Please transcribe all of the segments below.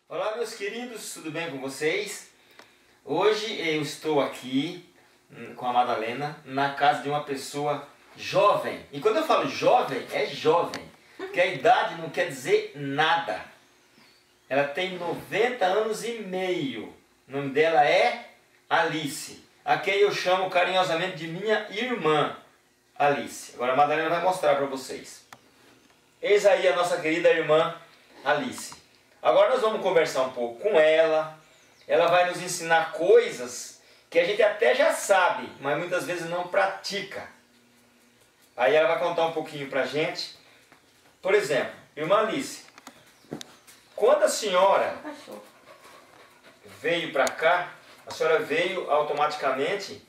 Olá, meus queridos, tudo bem com vocês? Hoje eu estou aqui com a Madalena na casa de uma pessoa jovem. E quando eu falo jovem, é jovem, porque a idade não quer dizer nada. Ela tem 90 anos e meio. O nome dela é Alice, a quem eu chamo carinhosamente de minha irmã Alice. Agora a Madalena vai mostrar para vocês. Eis aí a nossa querida irmã Alice. Agora nós vamos conversar um pouco com ela. Ela vai nos ensinar coisas que a gente até já sabe, mas muitas vezes não pratica. Aí ela vai contar um pouquinho pra gente. Por exemplo, irmã Alice, quando a senhora veio para cá, a senhora veio automaticamente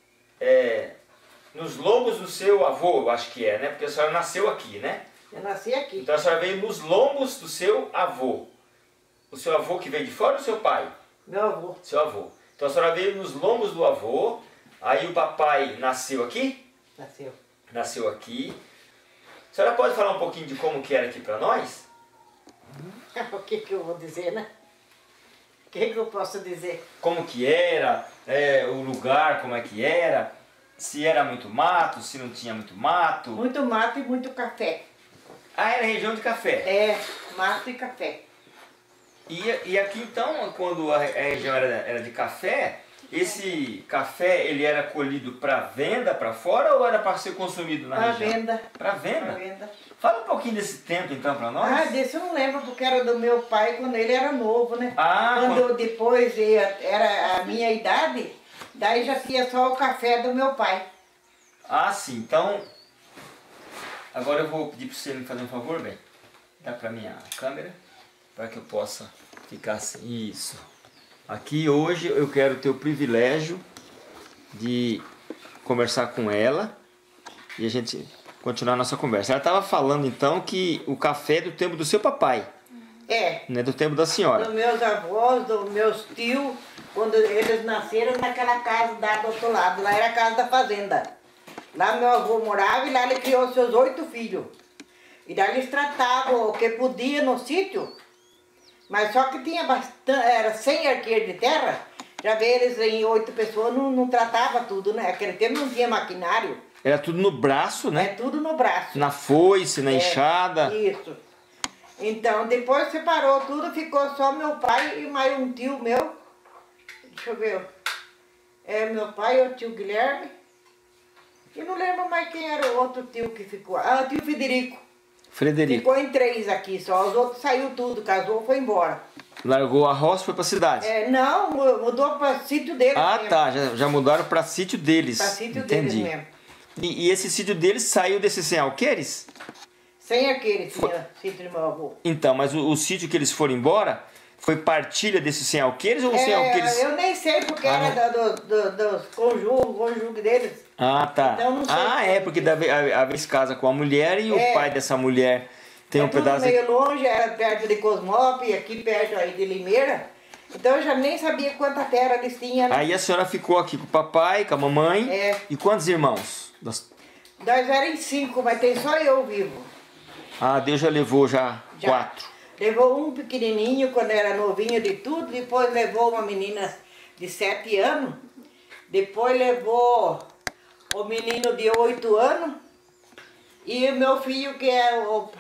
nos lombos do seu avô, eu acho que é, né? Porque a senhora nasceu aqui, né? Eu nasci aqui. Então a senhora veio nos lombos do seu avô. O seu avô que veio de fora ou seu pai? Meu avô. Seu avô. Então a senhora veio nos lombos do avô, aí o papai nasceu aqui? Nasceu. Nasceu aqui. A senhora pode falar um pouquinho de como que era aqui para nós? O que eu vou dizer, né? O que eu posso dizer? Como que era, o lugar, como é que era, se era muito mato, se não tinha muito mato. Muito mato e muito café. Ah, era região de café. É, mato e café. E aqui então, quando a região era de café, esse café ele era colhido para venda para fora ou era para ser consumido na região? Para venda. Para venda? Para venda. Fala um pouquinho desse tempo então para nós. Ah, desse eu não lembro porque era do meu pai quando ele era novo, né? Ah, quando depois era a minha idade, daí já tinha só o café do meu pai. Ah, sim. Então, agora eu vou pedir para você me fazer um favor, bem. Dá para minha câmera, para que eu possa ficar assim. Isso. Aqui hoje eu quero ter o privilégio de conversar com ela e a gente continuar a nossa conversa. Ela estava falando então que o café é do tempo do seu papai. É. Não é do tempo da senhora. Dos meus avós, dos meus tios, quando eles nasceram naquela casa do outro lado, lá era a casa da fazenda. Lá meu avô morava e lá ele criou seus 8 filhos. E daí eles tratavam o que podia no sítio, mas só que tinha bastante, era 100 arqueiros de terra, já vê eles em 8 pessoas, não tratava tudo, né? Aquele tempo não tinha maquinário. Era tudo no braço, né? É tudo no braço. Na foice, na enxada. Isso. Então, depois separou tudo, ficou só meu pai e mais um tio meu. Deixa eu ver. É meu pai, o tio Guilherme. E não lembro mais quem era o outro tio que ficou. Ah, o tio Frederico. Frederico. Ficou em 3 aqui só, os outros saiu tudo, casou, foi embora. Largou a roça e foi pra cidade? Não, mudou para sítio deles mesmo. Tá, já mudaram pra sítio deles. Para sítio Entendi. deles mesmo. E esse sítio deles saiu desses sem alqueires? Sem aquele sítio do meu avô. Então, mas o sítio que eles foram embora foi partilha desses sem alqueires ou sem alqueires? Eu nem sei porque era dos cônjuges deles. Ah, tá. Então, não sei Porque a vez casa com a mulher e o pai dessa mulher tem um pedaço. Meio longe, era perto de Cosmópolis, aqui perto aí de Limeira. Então eu já nem sabia quanta terra eles tinham. Né? Aí a senhora ficou aqui com o papai, com a mamãe. E quantos irmãos? Nós eram 5, mas tem só eu vivo. Ah, Deus já levou 4. Levou um pequenininho quando era novinho de tudo, depois levou uma menina de 7 anos, depois levou o menino de 8 anos e o meu filho que é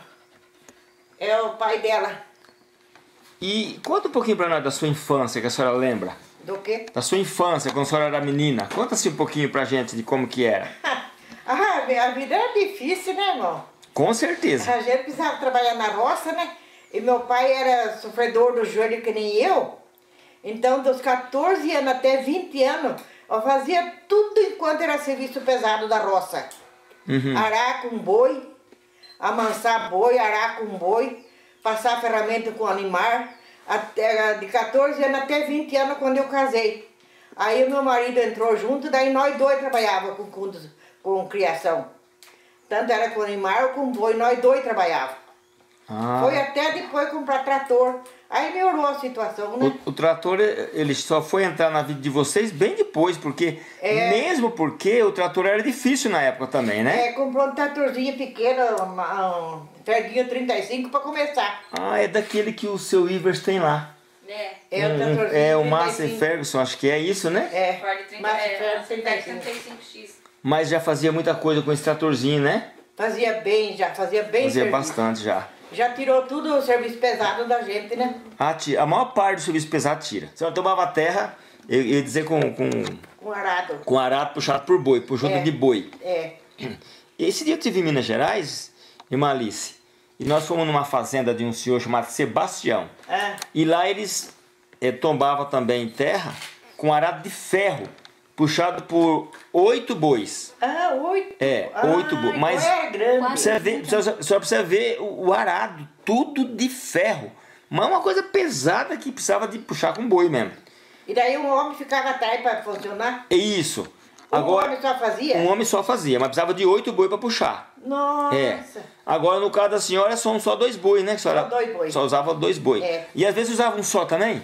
o pai dela. E conta um pouquinho pra nós da sua infância, que a senhora lembra. Do quê? Da sua infância, quando a senhora era menina. Conta-se um pouquinho pra gente de como que era. A vida era difícil, né, irmão? Com certeza. A gente precisava trabalhar na roça, né? E meu pai era sofredor do joelho que nem eu. Então, dos 14 anos até 20 anos, eu fazia tudo enquanto era serviço pesado da roça. Arar com boi, amansar boi, arar com boi, passar ferramenta com animal. Até, de 14 anos até 20 anos quando eu casei. Aí o meu marido entrou junto, daí nós dois trabalhávamos com criação. Tanto era com animal como com boi, nós dois trabalhávamos. Foi até depois comprar trator. Aí melhorou a situação, né? O trator, ele só foi entrar na vida de vocês bem depois, porque mesmo porque o trator era difícil na época também, né? Comprou um tratorzinho pequeno, um Ferguinho 35 para começar. Ah, é daquele que o seu Ivers tem lá. É o tratorzinho. É o Massey Ferguson, acho que é isso, né? É, Ford 30, Massey Ferguson 35X. Mas já fazia muita coisa com esse tratorzinho, né? Fazia bem já, fazia bem Fazia serviço. bastante já. Já tirou tudo o serviço pesado da gente, né? A maior parte do serviço pesado tira. Se ela tomava terra, eu ia dizer com Arado. com arado puxado por boi, por junta de boi. É. Esse dia eu estive em Minas Gerais, irmã Alice, e nós fomos numa fazenda de um senhor chamado Sebastião. Ah, E lá eles tombavam também terra com arado de ferro, puxado por 8 bois. 8. 8 bois. Mas então é grande. só precisa ver o arado, tudo de ferro. Mas uma coisa pesada que precisava de puxar com boi mesmo. E daí um homem ficava atrás para funcionar? É isso. Um Agora, homem só fazia? um homem só fazia, mas precisava de 8 boi para puxar. Nossa. É. Agora, no caso da senhora, são só 2 boi, né? Que a senhora Só 2 boi. Só usava 2 boi. É. E às vezes usava um só também?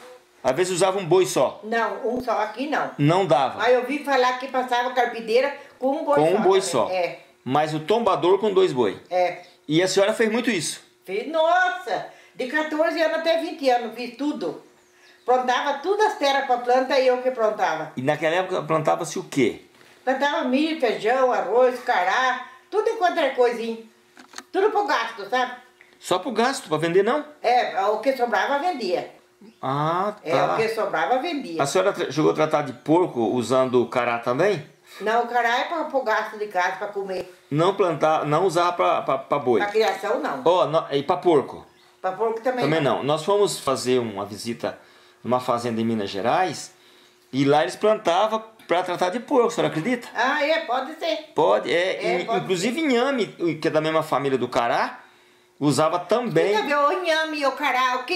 Às vezes usava um boi só. Não, um só aqui não. Não dava. Mas eu vi falar que passava carpideira com um boi só. Com um boi também. só. É, Mas o tombador com 2 boi. é. E a senhora fez muito isso. Fiz, nossa, de 14 anos até 20 anos, fiz tudo. Plantava todas as terras para planta e eu que plantava. E naquela época plantava-se o quê? Plantava milho, feijão, arroz, cará, tudo enquanto era coisinha. Tudo pro gasto, sabe? Só pro gasto, para vender não? É, o que sobrava vendia. Ah, tá. É, o que sobrava vendia. A senhora chegou a tratar de porco usando cará também? Não, o cará é para o gasto de casa, para comer. Não plantar, não usar para boi. Para criação, não. E para porco? Para porco também, Também não. Nós fomos fazer uma visita numa fazenda em Minas Gerais e lá eles plantavam para tratar de porco, a senhora acredita? Ah, é, pode ser. Pode, pode inclusive inhame, que é da mesma família do cará, usava também. Fica ver o inhame e o cará, o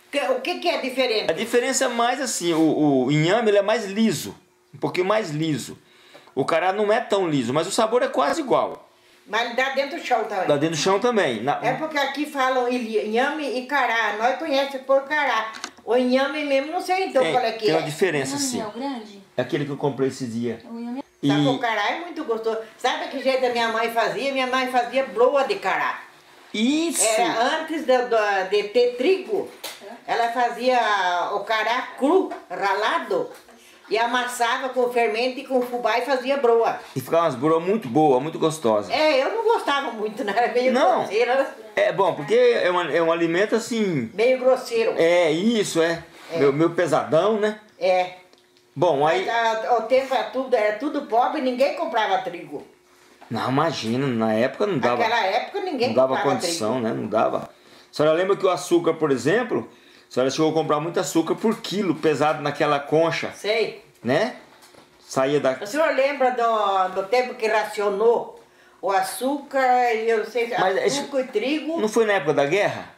que é diferente? A diferença é mais assim, o inhame ele é mais liso, um pouquinho mais liso. O cará não é tão liso, mas o sabor é quase igual. Mas dá dentro do chão também. Dá dentro do chão também. É porque aqui falam inhame e cará. Nós conhecemos por cará. O inhame mesmo, não sei então qual é que tem é. uma diferença assim. É o grande? É aquele que eu comprei esse dia. O inhame E Sabe, o cará é muito gostoso. Sabe que jeito a minha mãe fazia? Minha mãe fazia broa de cará. isso! Era antes de ter trigo, ela fazia o cará cru, ralado, e amassava com fermento e com fubá e fazia broa. E ficava umas broas muito boas, muito gostosas. É, eu não gostava muito, né? Era meio Não. grosseiro. É bom, porque é um alimento assim. Meio grosseiro. É isso, é. Meu pesadão, né? É. Bom, aí. Mas, o tempo era tudo pobre, ninguém comprava trigo. Não, imagina, na época não dava. Naquela época ninguém Não dava comprava condição, trigo. né? Não dava. A senhora lembra que o açúcar, por exemplo, a senhora chegou a comprar muito açúcar por quilo, pesado naquela concha, Sei. né? Saía da. O senhor lembra do tempo que racionou o açúcar, eu não sei, Mas açúcar e trigo? Não foi na época da guerra?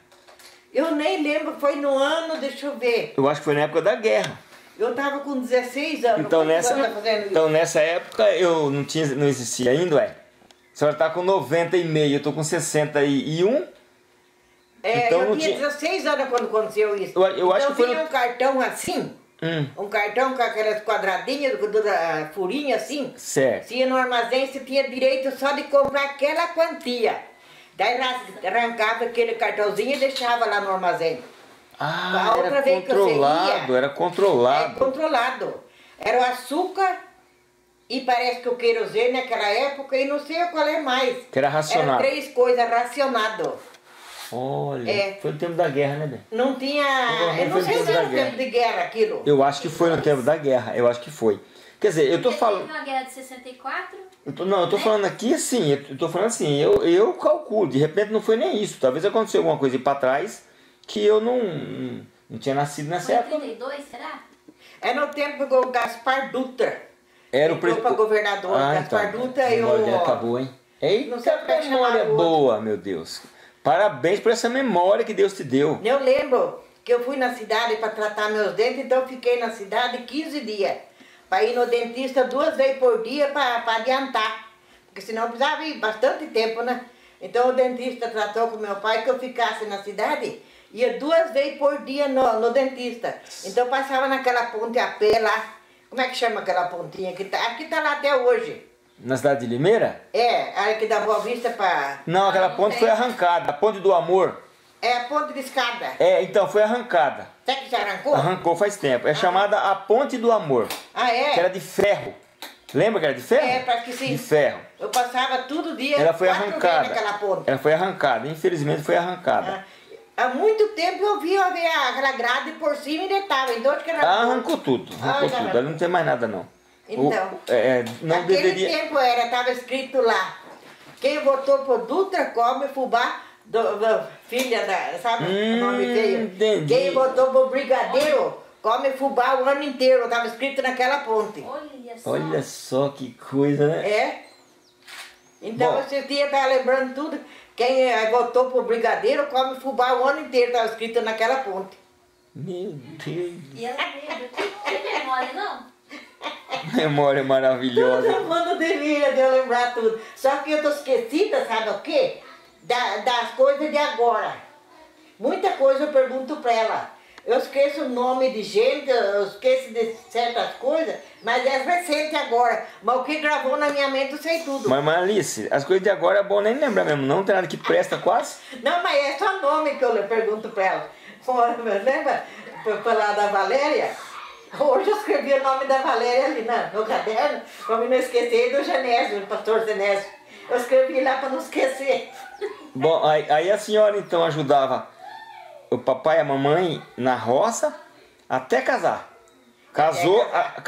Eu nem lembro, foi no ano, deixa eu ver. Eu acho que foi na época da guerra. Eu tava com 16 anos. Então quantos nessa, anos tá fazendo isso? então nessa época eu não existia ainda, ué. A senhora tá com 90,5, eu tô com 61. então eu não tinha tinha- 16 anos quando aconteceu isso. Eu acho então que foi tinha no- um cartão assim, um cartão com aquelas quadradinhas, furinha assim. Certo. Se ia no armazém, você tinha direito só de comprar aquela quantia. Daí arrancava aquele cartãozinho e deixava lá no armazém. Ah, A outra era vez que você controlado, ia, era controlado. É controlado. Era o açúcar e parece que o querosene naquela época e não sei qual é mais. Que era racionado. Era 3 coisas racionado. Olha, É. foi no tempo da guerra, né, Bê? Não tinha. Não, Eu não foi sei no se tempo era da tempo de guerra aquilo. Eu acho que foi no tempo da guerra, eu acho que foi. Quer dizer, eu tô falando. Teve uma guerra de 64? Eu tô falando aqui assim, eu tô falando assim, eu calculo, de repente não foi nem isso. Talvez aconteceu alguma coisa aí pra trás que eu não tinha nascido nessa Foi em época. 32, será? É no tempo do Gaspar Dutra. Era o Entrou pra governador. Gaspar Dutra a e memória dele o. acabou, hein? Eita, Não sei como é que memória chamava o outro. boa, meu Deus. Parabéns por essa memória que Deus te deu. Eu lembro que eu fui na cidade para tratar meus dentes, então eu fiquei na cidade 15 dias. Para ir no dentista 2 vezes por dia para adiantar. Porque senão precisava ir bastante tempo, né? Então o dentista tratou com meu pai que eu ficasse na cidade, ia 2 vezes por dia no dentista. Então eu passava naquela ponte a pé lá. Como é que chama aquela pontinha? Aqui tá lá até hoje. Na cidade de Limeira? É, a que dá Boa Vista para... Não, aquela ponte foi arrancada, a ponte do amor. É a ponte de escada. É, então foi arrancada. Será que já arrancou? Arrancou faz tempo. É chamada a Ponte do Amor. Ah, é? Que era de ferro. Lembra que era de ferro? É, parece que sim. De ferro. Eu passava todo dia, Ela foi 4 vezes arrancada. naquela ponte. Ela foi arrancada. Infelizmente foi arrancada. Há muito tempo eu vi aquela grade por cima e deitava. Então acho que era Arrancou tudo. Arrancou caramba. tudo. Ali não tem mais nada não. Então, não naquele deveria... tempo estava escrito lá, quem votou por Dutra come fubá, filha da, sabe o nome dele? Entendi. Quem votou por Brigadeiro come fubá o ano inteiro, estava escrito naquela ponte. Olha só que coisa, né? É. Então Bom. esse dia estava lembrando tudo, quem votou por Brigadeiro come fubá o ano inteiro, estava escrito naquela ponte. Meu Deus. E ela lembra. Não tem memória, não? Memória maravilhosa. Todo mundo devia de eu lembrar tudo. Só que eu tô esquecida, sabe o quê? Das coisas de agora. Muita coisa eu pergunto pra ela. Eu esqueço o nome de gente, eu esqueço de certas coisas, mas é recente agora. Mas o que gravou na minha mente eu sei tudo. Mas Alice, as coisas de agora é bom nem lembrar mesmo. Não tem nada que presta quase. Não, mas é só nome que eu pergunto pra ela. Lembra? Foi lá da Valéria? Hoje eu escrevi o nome da Valéria ali no caderno, pra mim não esquecer, do Genésio, do pastor Genésio. Eu escrevi lá pra não esquecer. Bom, aí a senhora então ajudava o papai e a mamãe na roça até casar. Casou,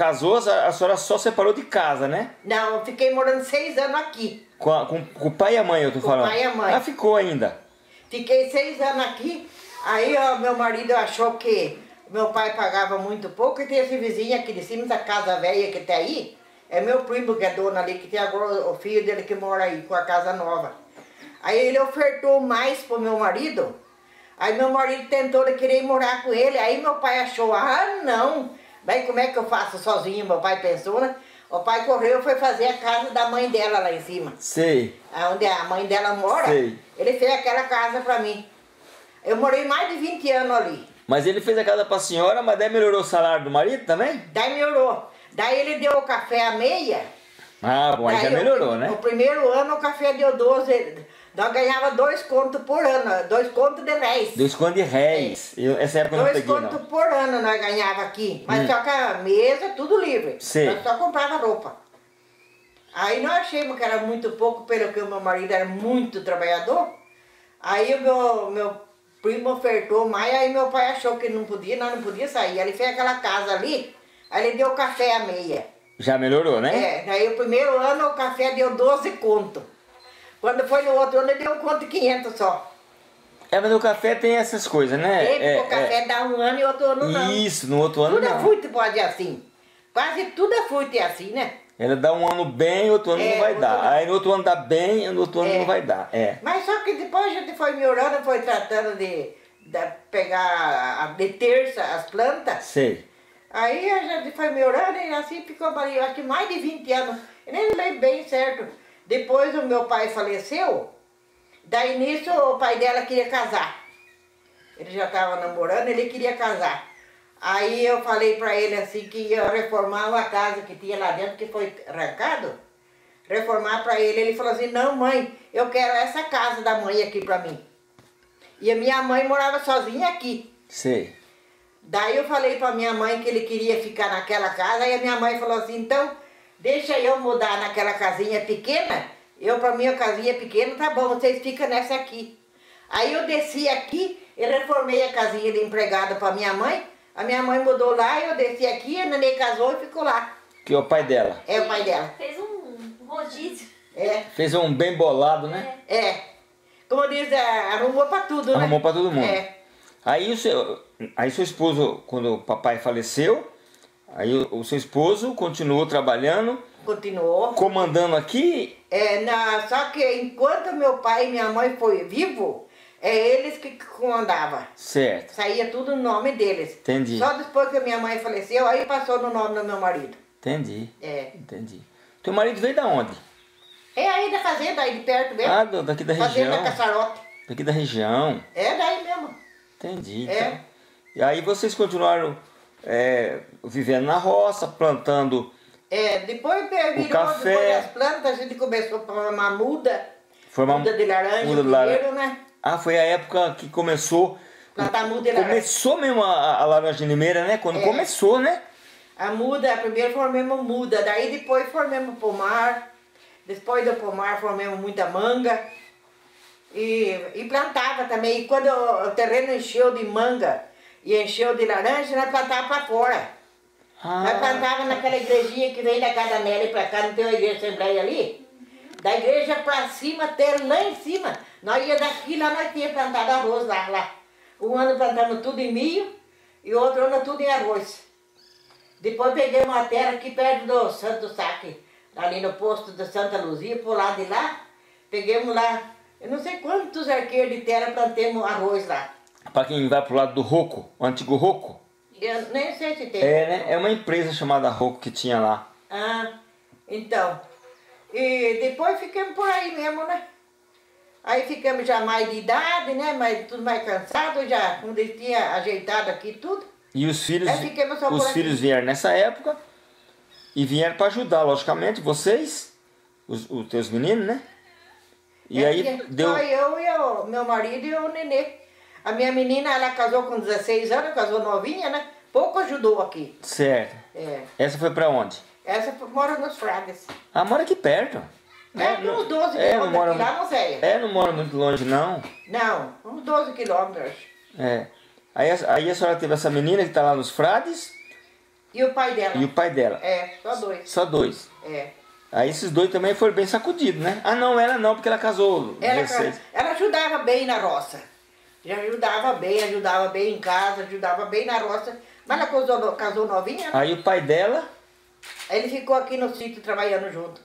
a senhora só separou de casa, né? Não, eu fiquei morando 6 anos aqui. Com o pai e a mãe, eu tô falando. Com o pai e a mãe. Ah, ficou ainda. Fiquei 6 anos aqui, aí ó, meu marido achou que meu pai pagava muito pouco e tem esse vizinho aqui de cima da casa velha que tem aí. É meu primo que é dono ali, que tem agora o filho dele que mora aí com a casa nova. Aí ele ofertou mais pro meu marido. Aí meu marido tentou querer morar com ele. Aí meu pai achou, ah não, mas como é que eu faço sozinho? Meu pai pensou, né? O pai correu e foi fazer a casa da mãe dela lá em cima. Sei. Onde a mãe dela mora. Sei. Ele fez aquela casa pra mim. Eu morei mais de 20 anos ali. Mas ele fez a casa pra senhora, mas daí melhorou o salário do marido também? Daí melhorou. Daí ele deu o café a meia. Ah, bom, aí já melhorou, né? No primeiro ano o café deu 12. Nós ganhava 2 contos por ano, 2 contos de réis. 2 contos de réis. Essa época eu não 2 peguei, contos não. por ano nós ganhava aqui. Mas só que a mesa, tudo livre. Sei. Nós só comprava roupa. Aí nós achamos que era muito pouco, pelo que o meu marido era muito trabalhador. Aí o meu primo ofertou mais, aí meu pai achou que não podia, nós não podíamos sair. Ele fez aquela casa ali, aí ele deu café a meia. Já melhorou, né? É, daí o primeiro ano o café deu 12 contos. Quando foi no outro ano ele deu 1 conto e 500 só. É, mas o café tem essas coisas, né? O café dá um ano e outro ano não. Isso, no outro ano Tudo não. a fruta pode ir assim. Quase tudo a fruta é assim, né? Ela dá um ano bem, outro ano não vai outro dar. ano. Aí no outro ano dá bem, no outro ano não vai dar. É. Mas só que depois a gente foi melhorando, foi tratando de pegar, de terça as plantas. Sei. Aí a gente foi melhorando e assim ficou ali, eu acho que mais de 20 anos. Eu nem lembro bem certo. Depois o meu pai faleceu, daí nisso o pai dela queria casar. Ele já estava namorando, ele queria casar. Aí eu falei pra ele assim que ia reformar uma casa que tinha lá dentro, que foi arrancado. Reformar pra ele. Ele falou assim, não mãe, eu quero essa casa da mãe aqui pra mim. E a minha mãe morava sozinha aqui. Sei. Daí eu falei pra minha mãe que ele queria ficar naquela casa, e a minha mãe falou assim, então deixa eu mudar naquela casinha pequena. Eu pra minha casinha pequena, tá bom, vocês ficam nessa aqui. Aí eu desci aqui e reformei a casinha de empregada pra minha mãe. A minha mãe mudou lá, eu desci aqui, a neném casou e ficou lá. Que é o pai dela. É o pai dela. Fez um rodízio. É. Fez um bem bolado, né? É. Como diz, arrumou pra tudo, né? Arrumou pra todo mundo. É. Aí seu esposo, quando o papai faleceu, aí o seu esposo continuou trabalhando, Continuou. comandando aqui. Só que enquanto meu pai e minha mãe foi vivo, é eles que comandavam. Certo. Saía tudo no nome deles. Entendi. Só depois que a minha mãe faleceu, aí passou no nome do meu marido. Entendi. É. Entendi. Teu marido veio da onde? É aí da fazenda, aí de perto mesmo. Ah, daqui da região. Fazenda Caçarote. Daqui da região. É daí mesmo. Entendi. É. Então. E aí vocês continuaram vivendo na roça, plantando. Depois virou, café. depois das plantas, a gente começou a formar muda. Formar Muda de laranja muda de laranja. primeiro, né? Ah, foi a época que começou... Plantar muda e laranja. Começou mesmo a laranja limeira, né? Quando começou, né? A muda, primeiro formamos muda, daí depois formamos pomar, depois do pomar formamos muita manga e plantava também. E quando o terreno encheu de manga e encheu de laranja, nós plantava para fora. Nós plantava naquela igrejinha que vem da casa da Nelly pra cá, não tem uma igreja Assembleia ali? Da igreja pra cima até lá em cima. Nós ia daqui lá, nós tínhamos plantado arroz lá. Um ano plantamos tudo em milho e outro ano tudo em arroz. Depois peguei uma terra aqui perto do Santo Saque, ali no posto da Santa Luzia, por lá de lá. Pegamos lá, eu não sei quantos arqueiros de terra plantemos arroz lá. Para quem vai pro lado do Roco, o antigo Roco. Eu nem sei se tem. É, né? É uma empresa chamada Roco que tinha lá. Ah, então. E depois ficamos por aí mesmo, né? Aí ficamos já mais de idade, né? Mas tudo mais cansado, já quando ele tinha ajeitado aqui tudo. E os filhos, ficamos só por aqui. vieram nessa época e vieram para ajudar, logicamente, vocês, os teus meninos, né? E aí deu... Só eu e o meu marido e o nenê. A minha menina, ela casou com 16 anos, casou novinha, né? Pouco ajudou aqui. Certo. É. Essa foi para onde? Essa mora nos Fragas. Ah, mora aqui perto. É, uns 12 não mora, quilômetros lá, não sei. não mora muito longe, não. Não, uns 12 quilômetros. É. Aí a senhora teve essa menina que está lá nos Frades. E o pai dela? E o pai dela. É, só dois. Só dois. É. Aí esses dois também foram bem sacudidos, né? Ah, não, ela não, porque ela casou 16. Ela ajudava bem na roça. Já ajudava bem em casa, ajudava bem na roça. Mas ela casou novinha. Aí o pai dela... Aí ele ficou aqui no sítio trabalhando junto.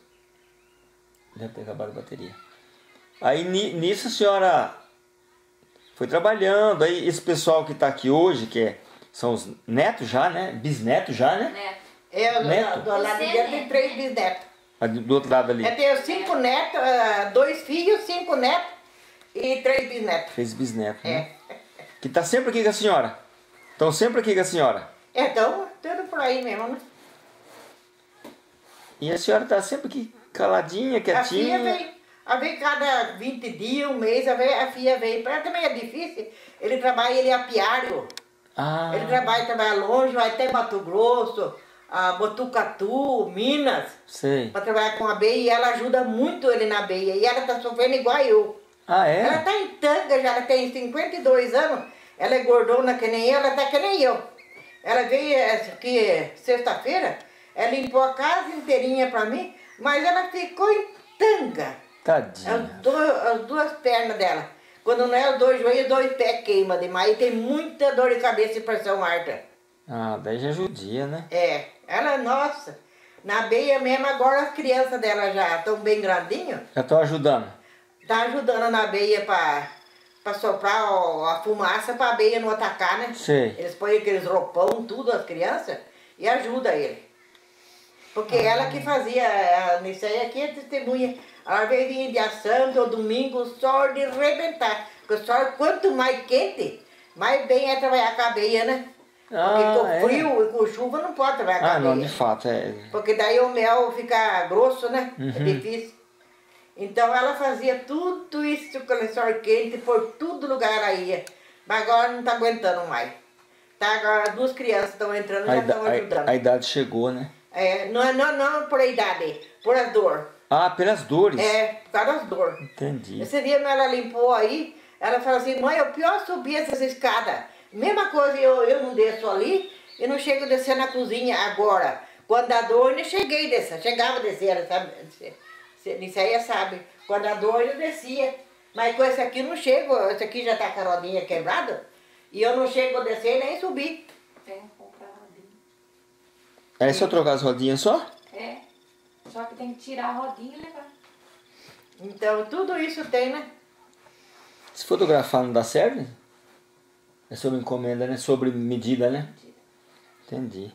Deve ter acabado a bateria. Aí nisso a senhora foi trabalhando. Aí esse pessoal que está aqui hoje, são os netos já, né? Bisnetos já, né? Neto. Neto? Do lado de dentro tem 3 bisnetos. Do outro lado ali. Eu tenho 5 netos, 2 filhos, 5 netos e 3 bisnetos. 3 bisnetos, né? Que tá sempre aqui com a senhora. Estão sempre aqui com a senhora. Então, tudo por aí mesmo, né? E a senhora tá sempre aqui caladinha, quietinha. A filha vem cada 20 dias, um mês, a filha vem. Para ela também é difícil. Ele trabalha, ele é apiário. Ah. Ele trabalha longe, vai até Mato Grosso, Botucatu, Minas. Sei. Para trabalhar com abelha e ela ajuda muito ele na abelha. E ela tá sofrendo igual eu. Ah, é? Ela tá em tanga já, ela tem 52 anos. Ela é gordona que nem eu, ela tá que nem eu. Ela veio aqui sexta-feira, ela limpou a casa inteirinha para mim, mas ela ficou em tanga. Tadinha. As duas pernas dela. Quando não é os 2 joelhos, 2 pés queima demais. E tem muita dor de cabeça e pressão alta. Ah, daí já judia, né? É, ela, nossa, na abelha mesmo, agora as crianças dela já estão bem grandinhos. Já estão ajudando. Tá ajudando na abelha para soprar a fumaça para a abelha não atacar, né? Sei. Eles põem aqueles roupão, tudo, as crianças, e ajuda ele. Porque ela que fazia, nisso aí aqui é testemunha. Ela veio de Dia Santo ou domingo, o sol de arrebentar. Porque o sol, quanto mais quente, mais bem é trabalhar com a abelha, né? Porque com frio e com chuva não pode trabalhar com a abelha. Ah, não, de fato, é. Porque daí o mel fica grosso, né? Uhum. É difícil. Então ela fazia tudo isso com o sol quente, por todo lugar ela ia. Mas agora não está aguentando mais. Tá, agora 2 crianças estão entrando e já estão ajudando. A idade chegou, né? É, não por a idade, por a dor. Ah, pelas dores? É, por causa das dores. Entendi. Esse dia ela limpou aí, ela falou assim, mãe, o pior é subir essas escadas. Mesma coisa, eu não desço ali, eu não chego a descer na cozinha agora. Quando dá dor, eu não cheguei a descer, chegava a descer, ela sabe? Isso aí sabe. Quando dá dor, eu descia. Mas com esse aqui eu não chego, esse aqui já tá com a rodinha quebrada, e eu não chego a descer nem subir. Tem que comprar rodinha. É só trocar as rodinhas só? É. Só que tem que tirar a rodinha e levar. Então tudo isso tem, né? Se fotografar não dá certo? É sobre encomenda, né? Sobre medida, né? Entendi.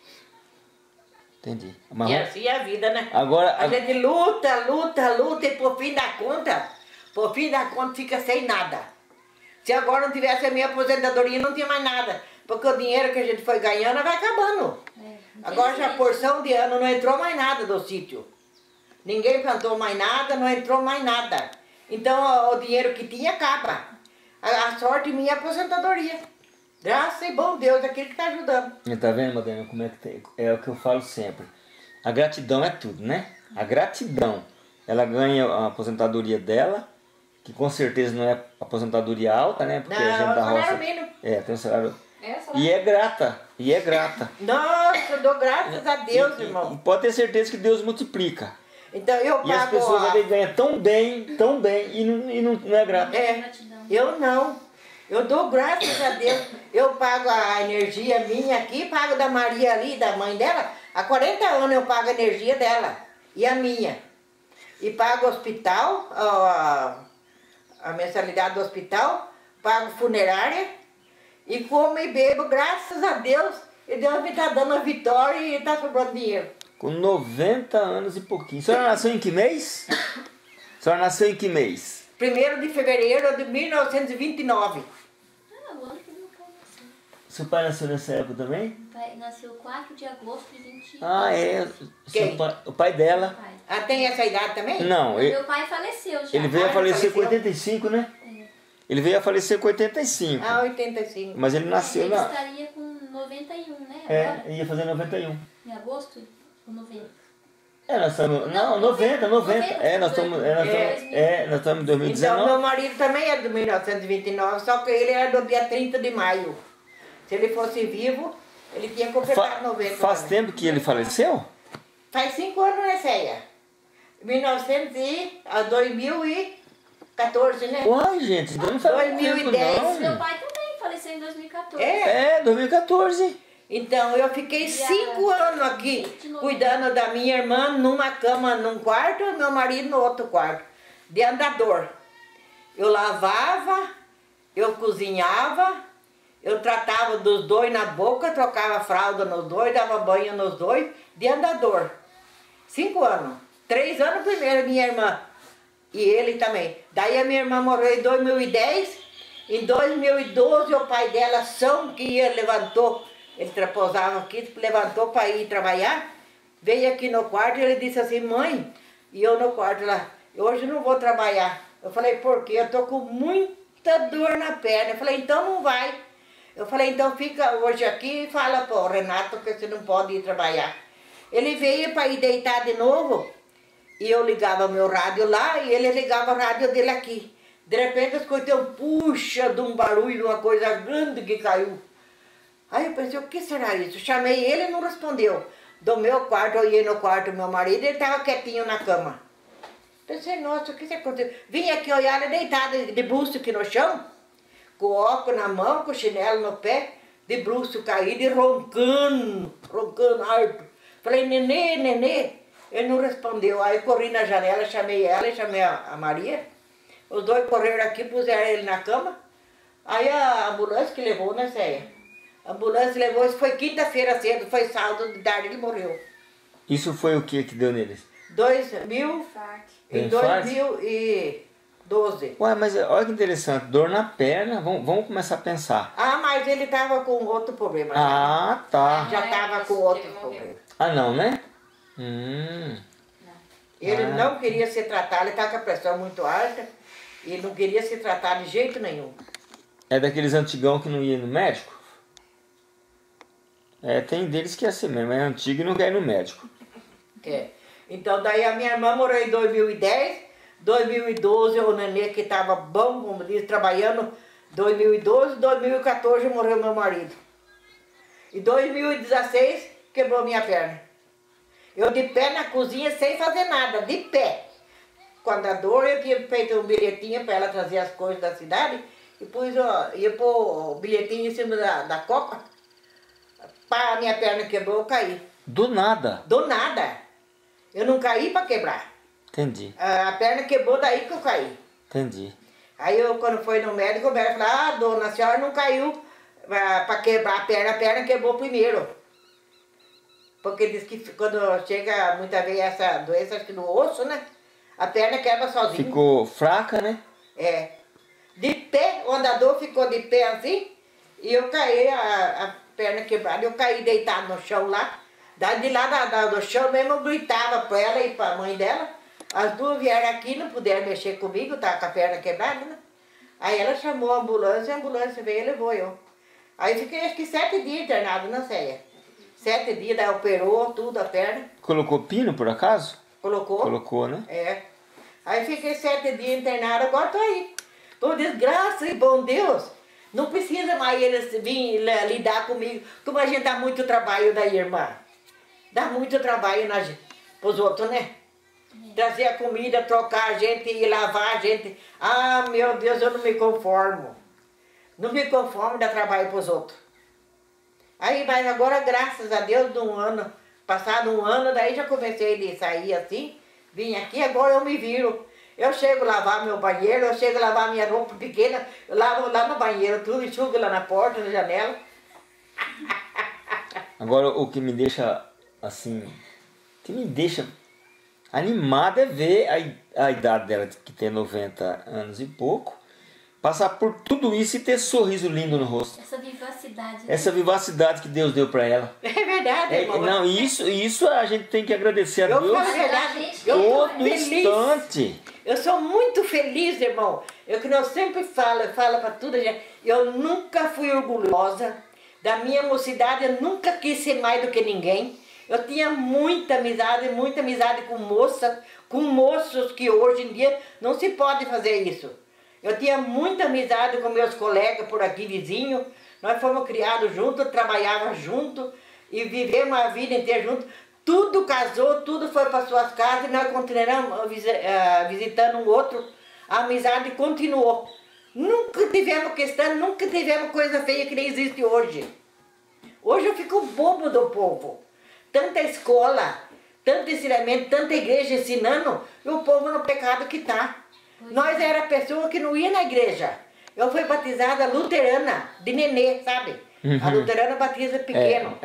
Entendi. Mas E assim é a vida, né? agora, A gente luta e por fim da conta fica sem nada. Se agora não tivesse a minha aposentadoria, não tinha mais nada. Porque o dinheiro que a gente foi ganhando vai acabando. Agora já a porção de ano não entrou mais nada do sítio. Ninguém plantou mais nada, não entrou mais nada. Então o dinheiro que tinha acaba. A sorte minha é a aposentadoria. Graças e bom Deus, aquele que está ajudando. E tá vendo, Madalena, como é que tem? É o que eu falo sempre. A gratidão é tudo, né? A gratidão. Ela ganha a aposentadoria dela, que com certeza não é aposentadoria alta, né? Porque a gente da salário roça... mínimo. Tem um salário... É, só E é grata, e é grata. Nossa, eu dou graças a Deus, E irmão. pode ter certeza que Deus multiplica. Então eu pago... E as pessoas às vezes ganham tão bem, e não é grata. Eu não. Eu dou graças a Deus. Eu pago a energia minha aqui, pago da Maria ali, da mãe dela. Há 40 anos eu pago a energia dela e a minha. E pago o hospital, a mensalidade do hospital, pago funerária e como e bebo, graças a Deus. E Deus me está dando a vitória e está sobrando dinheiro. Com 90 anos e pouquinho. A senhora nasceu em que mês? A senhora nasceu em que mês? 1º de fevereiro de 1929. O ano que meu pai nasceu. Seu pai nasceu nessa época também? Meu pai nasceu 4 de agosto de 20. Ah, é. Quem? O pai dela. Meu pai. Ah, tem essa idade também? Não, Meu pai faleceu já. ele veio a Ah, falecer com faleceu? 85, né? Ele veio a falecer com 85. Ah, 85. Mas ele nasceu Ele na... estaria com 91, né? Agora? ia fazer 91. Em agosto ou 90? Nós estamos... Não, 90. Nós estamos em 2019. Então, meu marido também é de 1929, só que ele era do dia 30 de maio. Se ele fosse vivo, ele tinha completado 90. Faz também. tempo que ele faleceu? Faz 5 anos, né, Céia? 2014, né? Uai, gente, então não faz muito tempo, 2010. não. Meu pai também faleceu em 2014. É. 2014. Então, eu fiquei 5 anos aqui, cuidando da minha irmã numa cama num quarto e meu marido no outro quarto, de andador. Eu lavava, eu cozinhava, eu tratava dos dois na boca, trocava fralda nos dois, dava banho nos dois, de andador. 5 anos. 3 anos primeiro minha irmã e ele também. Daí a minha irmã morreu em 2010, em 2012 o pai dela, São, que levantou, ele pousava aqui, levantou para ir trabalhar, veio aqui no quarto e ele disse assim, mãe, e eu no quarto lá, hoje não vou trabalhar. Eu falei, por quê? Eu tô com muita dor na perna. Eu falei, então não vai. Eu falei, então fica hoje aqui e fala pro Renato que você não pode ir trabalhar. Ele veio para ir deitar de novo e eu ligava meu rádio lá e ele ligava o rádio dele aqui. De repente eu escutei um puxa de um barulho, de uma coisa grande que caiu. Aí eu pensei, o que será isso? Chamei ele e não respondeu. Do meu quarto, eu ia no quarto do meu marido, ele estava quietinho na cama. Pensei, nossa, o que aconteceu? Vim aqui olhar ele deitado de bruço aqui no chão, com o óculos na mão, com o chinelo no pé, de bruço caído e roncando alto. Falei, nenê. Ele não respondeu. Aí eu corri na janela, chamei ela e chamei a Maria. Os dois correram aqui, puseram ele na cama. Aí a ambulância que levou, né, Céia? A ambulância levou, isso foi quinta-feira cedo, foi sábado de tarde, ele morreu. Isso foi o que deu neles? 2000, em Infarto? 2012. Ué, mas olha que interessante, dor na perna, vamos começar a pensar. Ah, mas ele estava com outro problema. Ah, tá. Já estava com outro problema. Ah, não, né? Ele não queria se tratar, ele estava com a pressão muito alta e não queria se tratar de jeito nenhum. É daqueles antigão que não ia no médico? Tem deles que é assim mesmo, é antigo e não quer ir no médico. É. Então daí a minha irmã morreu em 2010, 2012 o nenê que estava bom, como diz, trabalhando, 2012, 2014 morreu meu marido. Em 2016 quebrou minha perna. Eu de pé na cozinha sem fazer nada, de pé. Quando a dor eu tinha feito um bilhetinho para ela trazer as coisas da cidade e ia pôr o bilhetinho em cima da copa. Pá, a minha perna quebrou, eu caí. Do nada? Do nada. Eu não caí para quebrar. Entendi. A perna quebrou daí que eu caí. Entendi. Aí eu, quando foi no médico, o médico falou, ah, dona, a senhora não caiu para quebrar a perna quebrou primeiro. Porque diz que quando chega muitas vezes essa doença aqui no osso, né? A perna quebra sozinha. Ficou fraca, né? É. De pé, o andador ficou de pé assim, e eu caí, a perna quebrada, eu caí deitado no chão lá. Daí de lá do chão mesmo eu gritava para ela e para a mãe dela. As duas vieram aqui, não puderam mexer comigo, estava com a perna quebrada, né? Aí ela chamou a ambulância veio e levou eu. Aí fiquei acho que 7 dias internado na ceia. 7 dias, daí operou tudo, a perna. Colocou pino, por acaso? Colocou. Colocou, né? É. Aí fiquei 7 dias internado, agora tô aí. Tô desgraça e bom Deus. Não precisa mais eles vir lidar comigo. Como a gente dá muito trabalho daí, irmã. Dá muito trabalho pros outros, né? Trazer a comida, trocar a gente e lavar a gente. Ah, meu Deus, eu não me conformo. Não me conformo dar trabalho pros outros. Aí, mas agora, graças a Deus, passado um ano, daí já comecei a sair assim. Vim aqui, agora eu me viro. Eu chego a lavar meu banheiro, eu chego a lavar minha roupa pequena, eu lavo lá no banheiro, tudo, enxugo lá na porta, na janela. Agora, o que me deixa, assim, o que me deixa animada é ver a idade dela, que tem 90 anos e pouco, passar por tudo isso e ter sorriso lindo no rosto. Essa vivacidade. Essa vivacidade que Deus deu para ela. É verdade, irmão. Não, isso a gente tem que agradecer a Eu Deus falo a verdade, todo instante. Eu sou muito feliz, irmão. Eu sempre falo, eu falo para tudo, gente. Eu nunca fui orgulhosa. Da minha mocidade, eu nunca quis ser mais do que ninguém. Eu tinha muita amizade com moça, com moços que hoje em dia não se pode fazer isso. Eu tinha muita amizade com meus colegas por aqui, vizinhos. Nós fomos criados juntos, trabalhávamos juntos e vivemos a vida inteira juntos. Tudo casou, tudo foi para suas casas e nós continuamos visitando um outro. A amizade continuou. Nunca tivemos questão, nunca tivemos coisa feia que nem existe hoje. Hoje eu fico bobo do povo. Tanta escola, tanto ensinamento, tanta igreja ensinando e o povo no pecado que está. Nós era pessoa que não ia na igreja. Eu fui batizada luterana, de nenê, sabe? A luterana batiza pequeno.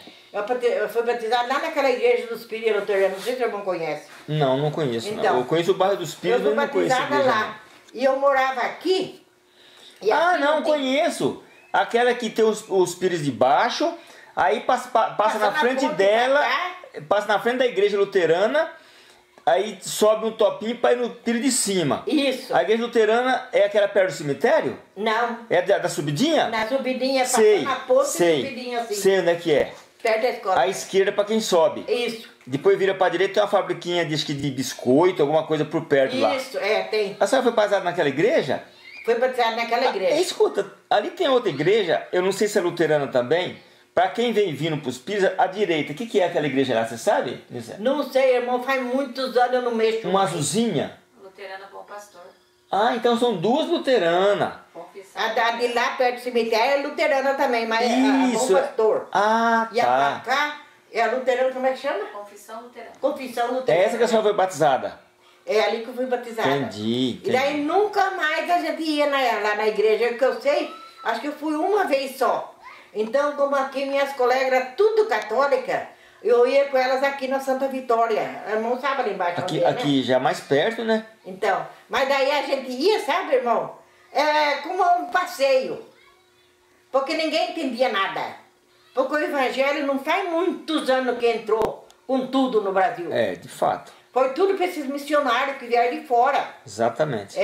Eu fui batizada lá naquela igreja dos Pires luterana, não sei se o irmão conhece. Não conheço. Então, não. Eu conheço o bairro dos Pires, mas não conheço a igreja. Eu fui batizada lá. E eu morava aqui. E aqui conheço. Aquela que tem os Pires de baixo, aí passa na frente dela, passa na frente da igreja luterana, aí sobe um topinho para ir no Pires de cima. Isso. A igreja luterana é aquela perto do cemitério? Não. É da subidinha? Na subidinha, passando na ponta e subidinha assim. Sei onde é que é. Perto da escola. À esquerda para quem sobe. Isso. Depois vira para a direita, tem uma fabriquinha de biscoito, alguma coisa por perto lá. Isso, tem. A senhora foi batizada naquela igreja? Foi batizada naquela igreja. Escuta, ali tem outra igreja, eu não sei se é luterana também. Para quem vem vindo para os Pires, à direita, o que é aquela igreja lá, você sabe? Não sei, irmão, faz muitos anos eu não mexo. Uma azulzinha? Luterana Bom Pastor. Ah, então são duas luteranas. A de lá perto do cemitério é luterana também, mas Isso. é a Bom Pastor. Ah, E a pra cá é a luterana, como é que chama? Confissão Luterana. Confissão É luterana. essa que a senhora foi batizada? É ali que eu fui batizada. Entendi. E daí nunca mais a gente ia lá na igreja, que eu sei, acho que eu fui uma vez só. Então, como aqui minhas colegas eram tudo católica, eu ia com elas aqui na Santa Vitória. Irmão sabe ali embaixo onde é, aqui já mais perto, né? Então, mas daí a gente ia, sabe, irmão? Como um passeio. Porque ninguém entendia nada. Porque o evangelho não faz muitos anos que entrou com tudo no Brasil. É, de fato. Foi tudo para esses missionários que vieram de fora. Exatamente.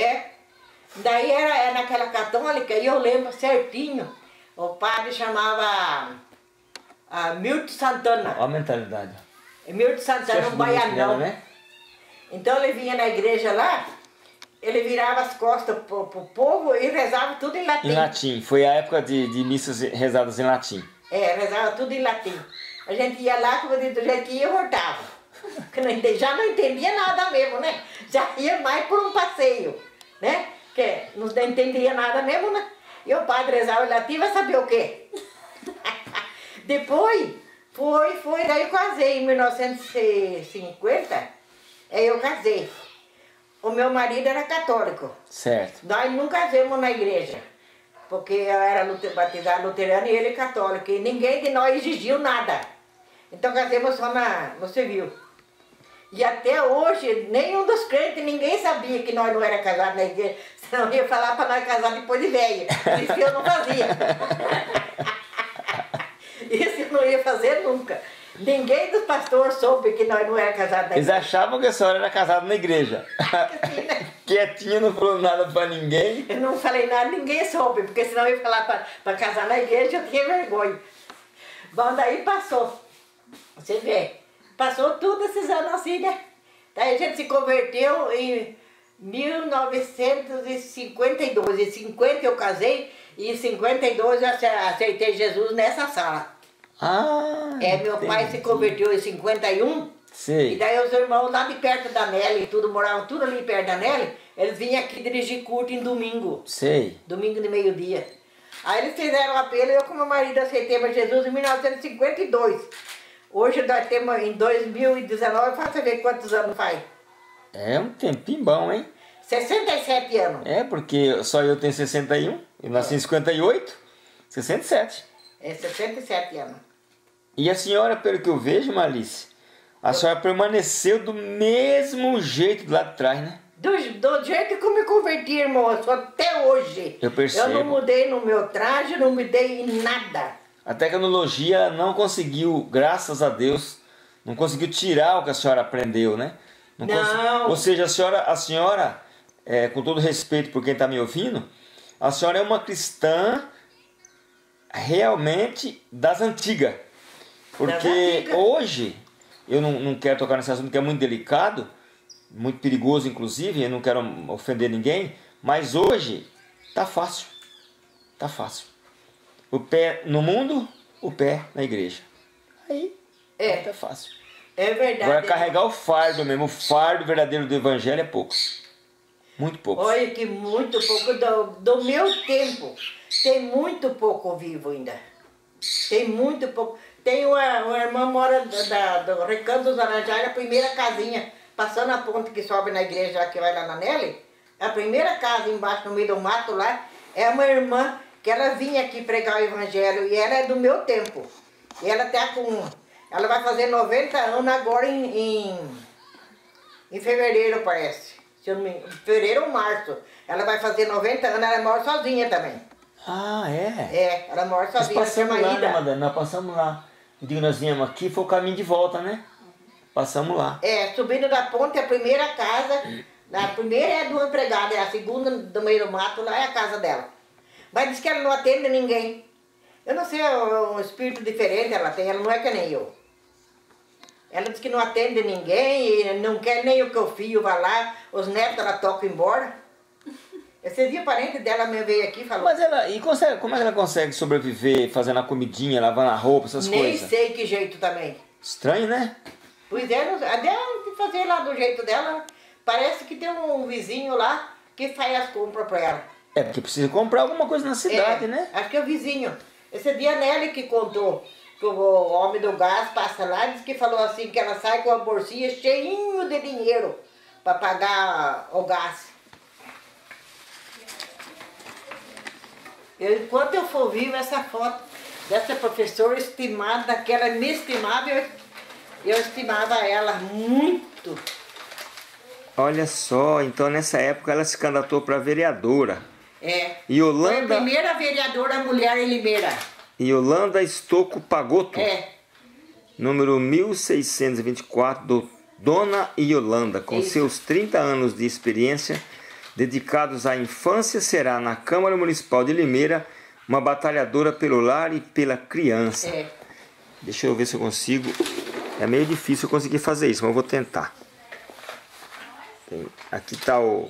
Daí era naquela católica e eu lembro certinho. O padre chamava Milton Santana. Olha a mentalidade. Milton Santana, um baianão. Né? Então ele vinha na igreja lá, ele virava as costas pro povo e rezava tudo em latim. Em latim. Foi a época de missas rezadas em latim. Rezava tudo em latim. A gente ia lá, como eu disse, do jeito que ia, voltava. Já não entendia nada mesmo, né? Já ia mais por um passeio, né? Que não entendia nada mesmo, né? E o padre rezava em latim, vai saber o quê? Depois, daí eu casei em 1950, aí eu casei. O meu marido era católico. Certo. Nós não casamos na igreja, porque eu era batizado luterano e ele católico, e ninguém de nós exigiu nada. Então casamos só no civil. E até hoje, nenhum dos crentes, ninguém sabia que nós não éramos casados na igreja. Senão ia falar para nós casar depois de velho. Isso que eu não fazia. Isso eu não ia fazer nunca. Ninguém dos pastores soube que nós não éramos casados na Eles igreja. achavam que a senhora era casada na igreja. Assim, né? Quietinha, não falou nada pra ninguém. Eu não falei nada, ninguém soube, porque senão eu ia falar para casar na igreja, eu tinha vergonha. Bom, daí passou. Você vê, passou tudo esses anos assim, né? Daí a gente se converteu em 1952. Em 50 eu casei e em 52 eu aceitei Jesus nessa sala. Ah, Meu pai se converteu em 51. E sei. daí os irmãos lá de perto da Nelly, tudo, moravam tudo ali perto da Nelly, eles vinham aqui dirigir culto em domingo. Sei. Domingo de meio-dia. Aí eles fizeram um apelo e eu com meu marido aceitei para Jesus em 1952. Hoje nós temos em 2019, faça ver quantos anos faz. É um tempinho bom, hein? 67 anos. É, porque só eu tenho 61, eu nasci em 58, 67. É 67 anos. E a senhora, pelo que eu vejo, Malice, a senhora permaneceu do mesmo jeito do lado de trás, né? Do jeito que eu me converti, irmão, eu sou até hoje. Eu percebo. Eu não mudei no meu traje, não mudei em nada. A tecnologia não conseguiu, graças a Deus, não conseguiu tirar o que a senhora aprendeu, né? Não. Ou seja, a senhora com todo respeito por quem está me ouvindo, a senhora é uma cristã realmente das antigas. Porque hoje, eu não quero tocar nesse assunto que é muito delicado, muito perigoso inclusive, eu não quero ofender ninguém, mas hoje tá fácil. Tá fácil. O pé no mundo, o pé na igreja. Aí tá fácil. É verdade. Agora carregar o fardo mesmo, o fardo verdadeiro do evangelho é pouco. Muito pouco. Olha que muito pouco do meu tempo. Tem muito pouco vivo ainda. Tem muito pouco. Tem uma irmã mora do Recanto dos Laranjais, a primeira casinha, passando a ponte que sobe na igreja que vai lá na Nelly. A primeira casa embaixo no meio do mato lá é uma irmã que ela vinha aqui pregar o evangelho e ela é do meu tempo. E ela ela vai fazer 90 anos agora em fevereiro, parece. Se eu não me engano, fevereiro ou março. Ela vai fazer 90 anos, ela mora sozinha também. Ah, é? É, ela mora Nós sozinha. passamos chama lá, Ida. né, Madame? Nós passamos lá. O dia que nós viemos aqui foi o caminho de volta, né? Passamos lá. Subindo da ponte, a primeira casa, a primeira é do empregado, a segunda do meio do mato, lá é a casa dela. Mas diz que ela não atende ninguém. Eu não sei, é um espírito diferente ela tem, ela não é que nem eu. Ela diz que não atende ninguém e não quer nem o que o filho vá lá, os netos ela toca embora. Esse dia parente dela me veio aqui e falou. Mas como é que ela consegue sobreviver fazendo a comidinha, lavando a roupa, essas Nem coisas? sei que jeito também. Estranho, né? Pois é, deve fazer lá do jeito dela. Parece que tem um vizinho lá que faz as compras pra ela. É porque precisa comprar alguma coisa na cidade, né? Acho que é o vizinho. Esse dia a Nelly que contou que o homem do gás passa lá, disse que falou assim que ela sai com a bolsinha cheinho de dinheiro para pagar o gás. Enquanto eu for viva, essa foto dessa professora estimada, que ela me estimava, eu estimava ela muito. Olha só, então nessa época ela se candidatou para vereadora. E Foi a Yolanda, primeira vereadora mulher em Limeira. Yolanda Estocco Pagotto, número 1624, Dona Yolanda, com seus 30 anos de experiência dedicados à infância, será na Câmara Municipal de Limeira uma batalhadora pelo lar e pela criança. Deixa eu ver se eu consigo. É meio difícil eu conseguir fazer isso, mas eu vou tentar. Aqui está o...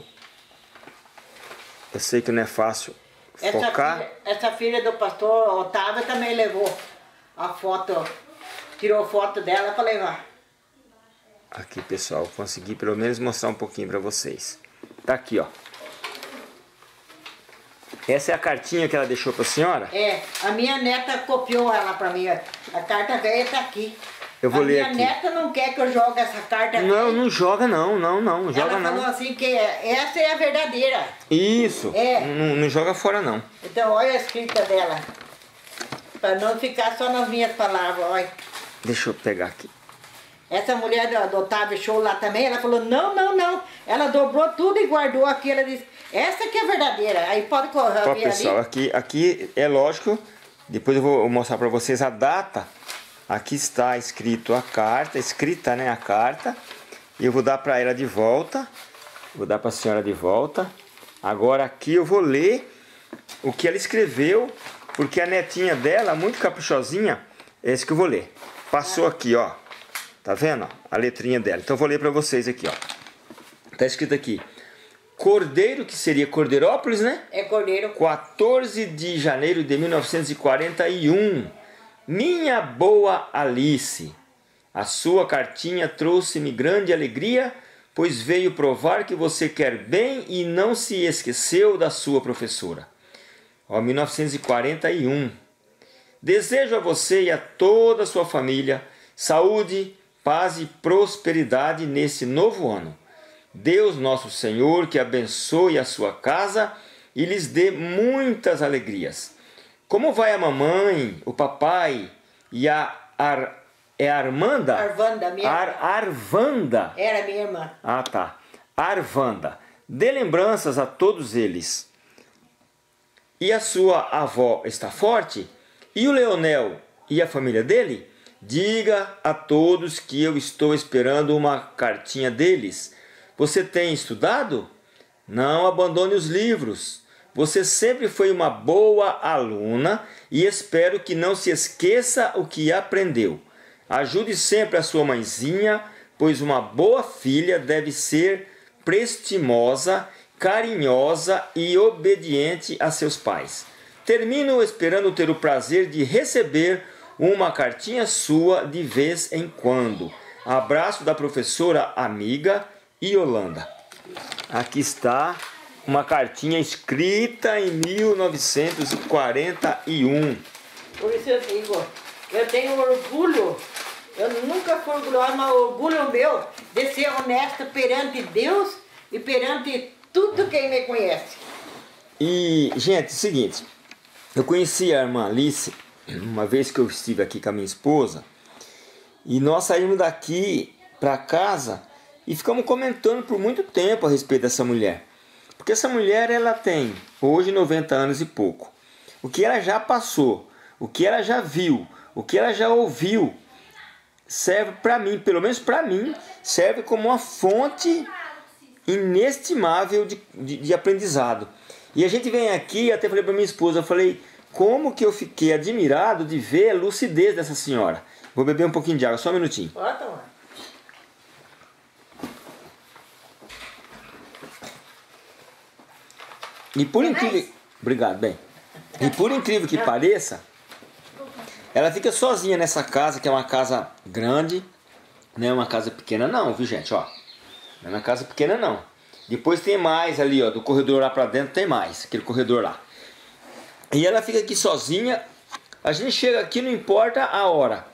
Eu sei que não é fácil focar. Essa filha do pastor Otávio também levou a foto, tirou foto dela para levar. Aqui, pessoal, consegui pelo menos mostrar um pouquinho para vocês. Tá aqui, ó. Essa é a cartinha que ela deixou para a senhora? A minha neta copiou ela para mim. A carta velha tá aqui. Eu vou ler aqui. A minha neta não quer que eu jogue essa carta aqui. Não joga não, joga ela não. falou assim que essa é a verdadeira. Isso, não joga fora não. Então olha a escrita dela. Para não ficar só nas minhas palavras, olha. Deixa eu pegar aqui. Essa mulher do Otávio Show lá também, ela falou, não. Ela dobrou tudo e guardou aqui. Ela disse, essa que é a verdadeira. Aí pode correr Ó, ali. pessoal, aqui é lógico, depois eu vou mostrar para vocês a data Aqui está escrito a carta, escrita, né, a carta. E eu vou dar para ela de volta. Vou dar para a senhora de volta. Agora aqui eu vou ler o que ela escreveu, porque a netinha dela, muito caprichosinha, é esse que eu vou ler. Passou aqui, ó. Tá vendo? A letrinha dela. Então eu vou ler para vocês aqui, ó. Tá escrito aqui. Cordeiro, que seria Cordeirópolis, né? É Cordeiro. 14 de janeiro de 1941. Minha boa Alice, a sua cartinha trouxe-me grande alegria, pois veio provar que você quer bem e não se esqueceu da sua professora. Ó, 1941. Desejo a você e a toda a sua família saúde, paz e prosperidade nesse novo ano. Deus nosso Senhor que abençoe a sua casa e lhes dê muitas alegrias. Como vai a mamãe, o papai e é a Armanda? Arvanda, minha irmã. Arvanda. Era minha irmã. Ah, tá. Arvanda. Dê lembranças a todos eles. E a sua avó está forte? E o Leonel e a família dele? Diga a todos que eu estou esperando uma cartinha deles. Você tem estudado? Não abandone os livros. Você sempre foi uma boa aluna e espero que não se esqueça o que aprendeu. Ajude sempre a sua mãezinha, pois uma boa filha deve ser prestimosa, carinhosa e obediente a seus pais. Termino esperando ter o prazer de receber uma cartinha sua de vez em quando. Abraço da professora amiga Yolanda. Aqui está uma cartinha escrita em 1941. Por isso eu digo, eu tenho orgulho, eu nunca fui orgulhosa, mas orgulho meu de ser honesta perante Deus e perante tudo quem me conhece. E, gente, é o seguinte, eu conheci a irmã Alice uma vez que eu estive aqui com a minha esposa e nós saímos daqui para casa e ficamos comentando por muito tempo a respeito dessa mulher. Porque essa mulher, ela tem hoje 90 anos e pouco. O que ela já passou, o que ela já viu, o que ela já ouviu, serve para mim, pelo menos para mim, serve como uma fonte inestimável de aprendizado. E a gente vem aqui, até falei para minha esposa, eu falei, como que eu fiquei admirado de ver a lucidez dessa senhora. Vou beber um pouquinho de água, só um minutinho. Pode tomar. E por incrível... Obrigado, bem. E por incrível que pareça, ela fica sozinha nessa casa, que é uma casa grande. Não é uma casa pequena não, viu, gente? Ó, não é uma casa pequena não. Depois tem mais ali, ó, do corredor lá pra dentro tem mais, aquele corredor lá. E ela fica aqui sozinha. A gente chega aqui, não importa a hora.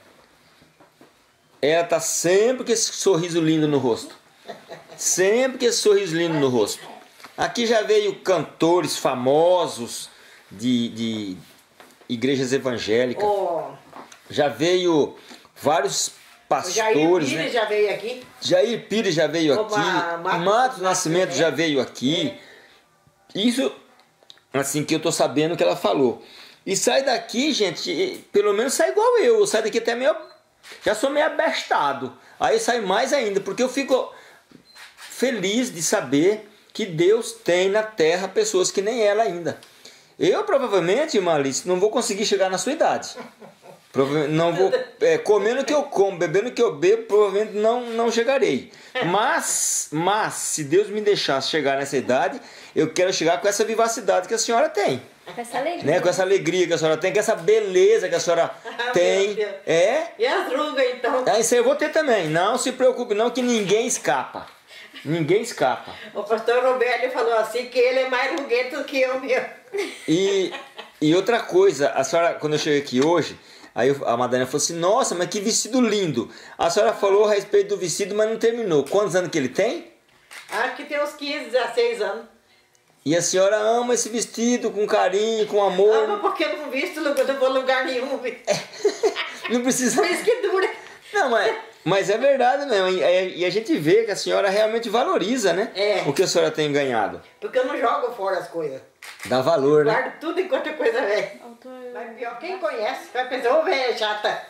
Ela tá sempre com esse sorriso lindo no rosto. Sempre com esse sorriso lindo no rosto. Aqui já veio cantores famosos de igrejas evangélicas. Oh. Já veio vários pastores. Jair Pires, né? já veio aqui. Jair Pires já veio aqui. Matos Nascimento já veio aqui. Isso, assim, que eu tô sabendo que ela falou. E sai daqui, gente, pelo menos sai igual eu. Eu saio daqui até meio... Já sou meio abestado. Aí sai mais ainda, porque eu fico feliz de saber que Deus tem na terra pessoas que nem ela ainda. Eu provavelmente, irmã Alice, não vou conseguir chegar na sua idade. Não vou, comendo o que eu como, bebendo o que eu bebo, provavelmente não chegarei. Mas se Deus me deixasse chegar nessa idade, eu quero chegar com essa vivacidade que a senhora tem. Com essa alegria. Né? Com essa alegria que a senhora tem, com essa beleza que a senhora tem. E as rugas, então? Isso aí eu vou ter também. Não se preocupe não, que ninguém escapa. Ninguém escapa. O pastor Roberto falou assim que ele é mais ruguento que eu mesmo. E outra coisa, a senhora, quando eu cheguei aqui hoje, aí a Madalena falou assim, nossa, mas que vestido lindo. A senhora falou a respeito do vestido, mas não terminou. Quantos anos que ele tem? Acho que tem uns 15, 16 anos. E a senhora ama esse vestido com carinho, com amor. Ama porque eu não visto, eu não vou a lugar nenhum. Não precisa... Por isso que dura. Não, mas é verdade mesmo. E a gente vê que a senhora realmente valoriza, né? O que a senhora tem ganhado. Porque eu não jogo fora as coisas. Dá valor, né? Guardo tudo enquanto é coisa velha. Mas pior, quem conhece vai pensar, ô velha chata.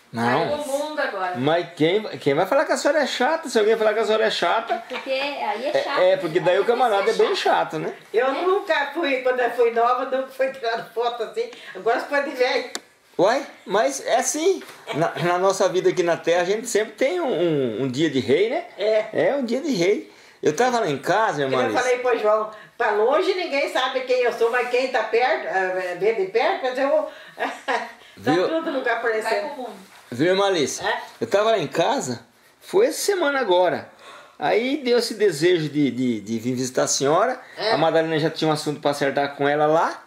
Não. Vai pro mundo agora. Mas quem vai falar que a senhora é chata? Se alguém falar que a senhora é chata... Porque aí é chato. Porque daí o camarada é bem chato, né? Eu nunca fui, quando eu fui nova, nunca fui tirando foto assim. Agora você pode ver. Uai, mas é assim. Na nossa vida aqui na Terra, a gente sempre tem um dia de rei, né? É um dia de rei. Eu tava lá em casa, irmã Eu Alice. falei pro João, pra longe ninguém sabe quem eu sou, mas quem tá perto, vê de perto, mas eu vou... tá Viu? tudo lugar Vai aparecendo. pro mundo. Viu, irmã Alice? Eu tava lá em casa, foi essa semana agora. Aí deu esse desejo de vir visitar a senhora. A Madalena já tinha um assunto para acertar com ela lá.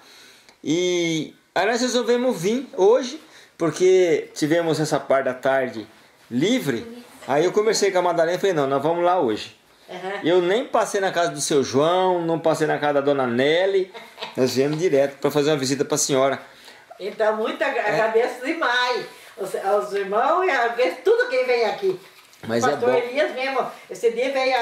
E aí nós resolvemos vir hoje, porque tivemos essa parte da tarde livre. Aí eu conversei com a Madalena e falei, não, nós vamos lá hoje. Eu nem passei na casa do seu João, não passei na casa da dona Nelly. Nós viemos direto para fazer uma visita para a senhora. Então, muito agradeço demais aos irmãos e a ver tudo quem vem aqui. Mas o é pastor bom. Elias mesmo, esse dia veio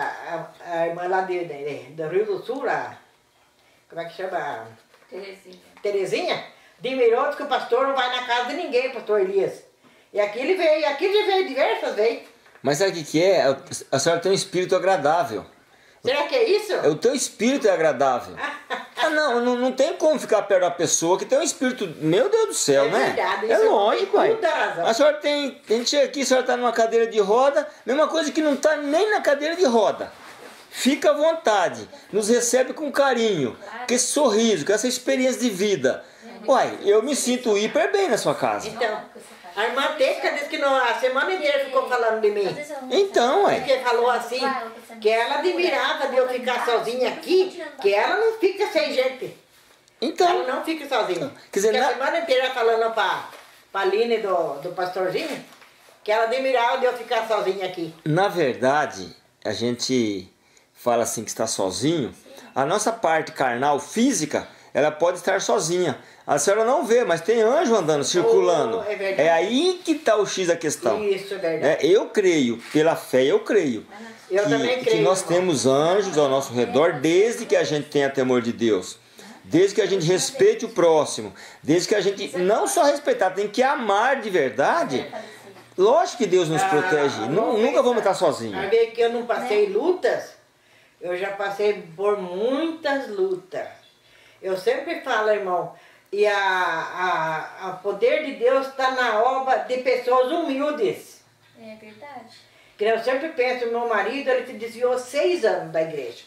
a irmã lá do Rio do Sul, como é que chama? Terezinha. Terezinha, admirou, disse que o pastor não vai na casa de ninguém, pastor Elias. E aqui ele veio, aqui ele veio diversas vezes. Mas sabe o que é? A senhora tem um espírito agradável. Será que é isso? O teu espírito é agradável. Não tem como ficar perto da pessoa que tem um espírito, meu Deus do céu, É né? verdade, É isso lógico, tem aí. toda a razão. A senhora tem, a gente chega aqui, a senhora está numa cadeira de roda, mesma coisa que não está nem na cadeira de roda. Fica à vontade, nos recebe com carinho, com esse sorriso, com essa experiência de vida. Uai, eu me sinto hiper bem na sua casa. Então, a irmã Teca disse que a semana inteira ficou falando de mim. Então, ué. Porque falou assim, que ela admirava de eu ficar sozinha aqui, que ela não fica sem gente. Então, Ela não fica sozinha. Quer dizer, Porque na- a semana inteira falando pra Aline do pastorzinho, que ela admirava de eu ficar sozinha aqui. na verdade, a gente fala assim que está sozinho, a nossa parte carnal, física, ela pode estar sozinha. A senhora não vê, mas tem anjo andando, circulando. É verdade. É aí que está o X da questão. Isso, é verdade. Eu creio, pela fé eu creio. Eu também que creio, nós irmão. temos anjos ao nosso redor desde que a gente tenha temor de Deus. Desde que a gente respeite o próximo. Desde que a gente não só respeitar, tem que amar de verdade. Lógico que Deus nos protege. Nunca vamos estar sozinhos. A ver que eu não passei lutas, eu já passei por muitas lutas. Eu sempre falo, irmão, e a poder de Deus está na obra de pessoas humildes. É verdade. Que eu sempre penso, meu marido, ele se desviou 6 anos da igreja.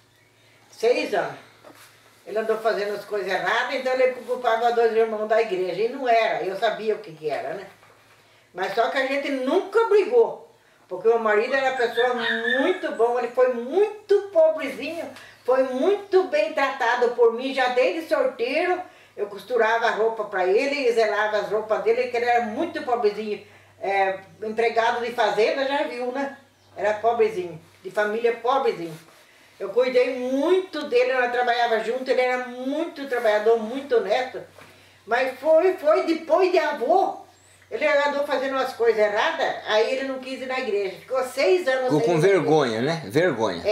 6 anos. Ele andou fazendo as coisas erradas, então ele culpava 2 irmãos da igreja. E não era, eu sabia o que era, né? Mas só que a gente nunca brigou. Porque o marido era uma pessoa muito boa, ele foi muito pobrezinho, foi muito bem tratado por mim, já desde solteiro. Eu costurava a roupa para ele e zelava as roupas dele, que ele era muito pobrezinho. Empregado de fazenda, já viu, né? Era pobrezinho, de família pobrezinho. Eu cuidei muito dele, nós trabalhava junto, ele era muito trabalhador, muito honesto. Mas foi depois de avô, ele andou fazendo umas coisas erradas, aí ele não quis ir na igreja. Ficou 6 anos Ficou sem com ir na igreja. vergonha, né? Vergonha.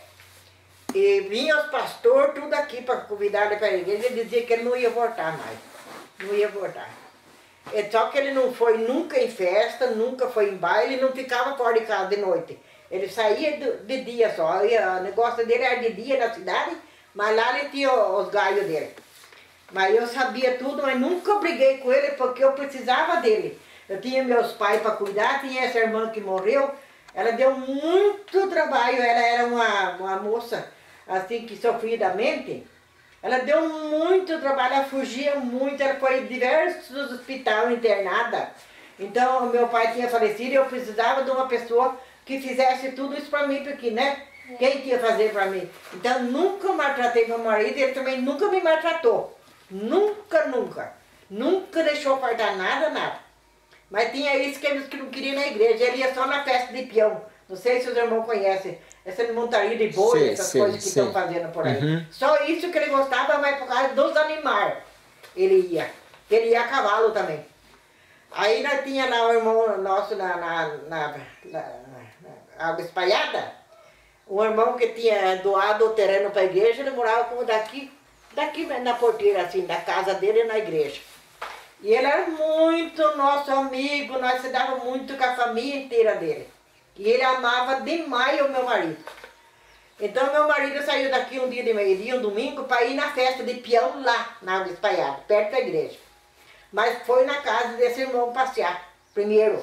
E vinha os pastores, tudo aqui para convidar ele para a igreja, ele dizia que ele não ia voltar mais. Não ia voltar. Só que ele não foi nunca em festa, nunca foi em baile, não ficava fora de casa de noite. Ele saía de dia só, o negócio dele era de dia na cidade, mas lá ele tinha os galhos dele. Mas eu sabia tudo, mas nunca briguei com ele porque eu precisava dele. Eu tinha meus pais para cuidar, tinha essa irmã que morreu, ela deu muito trabalho, ela era uma moça assim que sofria da mente. Ela deu muito trabalho, ela fugia muito, ela foi em diversos hospitais internada. Então, meu pai tinha falecido e eu precisava de uma pessoa que fizesse tudo isso para mim, porque, né? Quem que ia fazer para mim? Então, nunca maltratei meu marido, ele também nunca me maltratou. Nunca, nunca. Nunca deixou faltar nada, nada. Mas tinha isso que eles que não queriam ir na igreja, ele ia só na festa de peão. Não sei se os irmãos conhecem, essa montaria de boi, Sei, essas sei, coisas que sei. estão fazendo por aí. Uhum. Só isso que ele gostava, mas por causa dos animais ele ia. Ele ia a cavalo também. Aí nós tinha lá o irmão nosso na Água Espalhada, um irmão que tinha doado o terreno para a igreja, ele morava como daqui na porteira assim, da casa dele na igreja. E ele era muito nosso amigo, nós se dava muito com a família inteira dele. E ele amava demais o meu marido. Então meu marido saiu daqui um dia de meio-dia, um domingo, para ir na festa de peão lá, na Água Espalhada, perto da igreja. Mas foi na casa desse irmão passear, primeiro.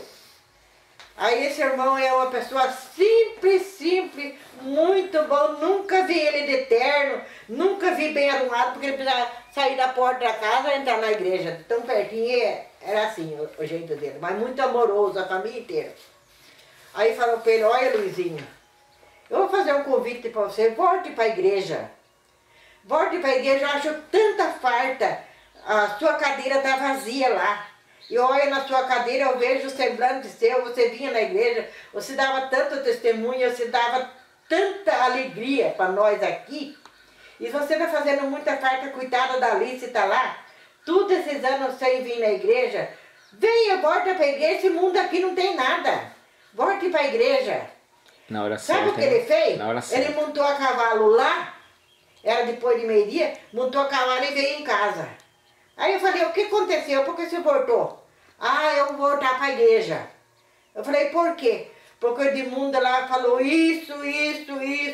Aí esse irmão é uma pessoa simples, muito bom, nunca vi ele de terno, nunca vi bem arrumado, porque ele precisava sair da porta da casa e entrar na igreja. Tão pertinho, era assim o jeito dele, mas muito amoroso, a família inteira. Aí falou para ele, olha Luizinho, eu vou fazer um convite para você, volte para a igreja. Volte para a igreja, eu acho tanta farta, a sua cadeira está vazia lá. E olha na sua cadeira, eu vejo o semblante seu, você vinha na igreja, você dava tanto testemunho, você dava tanta alegria para nós aqui. E você está fazendo muita falta, coitada da Alice, está lá, todos esses anos sem vir na igreja. Venha, volta para a igreja, esse mundo aqui não tem nada. Volte para a igreja. Na hora certa. Sabe o que ele fez? Na hora certa. Ele montou a cavalo lá, era depois de meio-dia, montou a cavalo e veio em casa. Aí eu falei, o que aconteceu? Por que você voltou? Ah, eu vou voltar para a igreja. Eu falei, por quê? Porque o Edmundo lá falou isso, e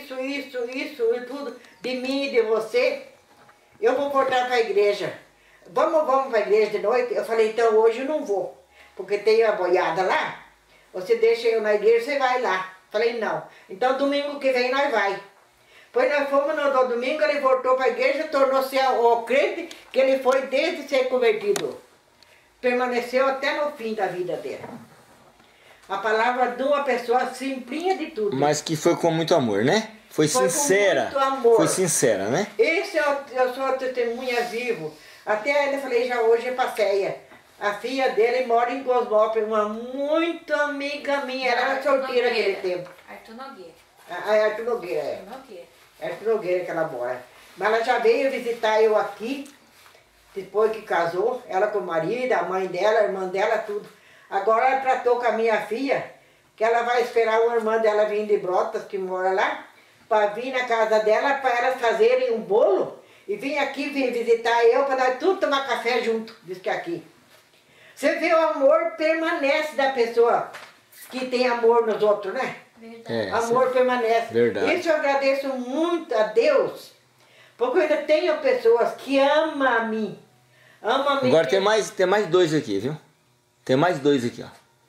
tudo, de mim e de você. Eu vou voltar para a igreja. Vamos para a igreja de noite? Eu falei, então hoje eu não vou, porque tem a boiada lá. Você deixa eu na igreja, você vai lá. Falei, não. Então domingo que vem nós vai. Pois nós fomos no domingo, ele voltou para a igreja, tornou-se o crente que ele foi desde ser convertido. Permaneceu até no fim da vida dele. A palavra de uma pessoa simplinha de tudo. Mas que foi com muito amor, né? Foi sincera. Com muito amor. Foi sincera, né? Esse eu sou testemunha vivo. Até ele falei, já hoje é passeia. A filha dele mora em Cosmópolis, uma muito amiga minha. Ela era solteira naquele tempo. Arthur Nogueira. Arthur Nogueira, é. Arthur Nogueira. Arthur Nogueira que ela mora. Mas ela já veio visitar eu aqui, depois que casou, ela com o marido, a mãe dela, a irmã dela, tudo. Agora ela tratou com a minha filha, que ela vai esperar uma irmã dela vir de Brotas, que mora lá, para vir na casa dela, para elas fazerem um bolo, e vir aqui vir visitar eu, para nós tudo tomar café junto, diz que aqui. Você vê, o amor permanece da pessoa que tem amor nos outros, né? Verdade. Amor permanece. Verdade. Isso eu agradeço muito a Deus, porque eu ainda tenho pessoas que amam a mim. Amam a mim. Agora tem mais dois aqui, viu? Tem mais dois aqui, ó.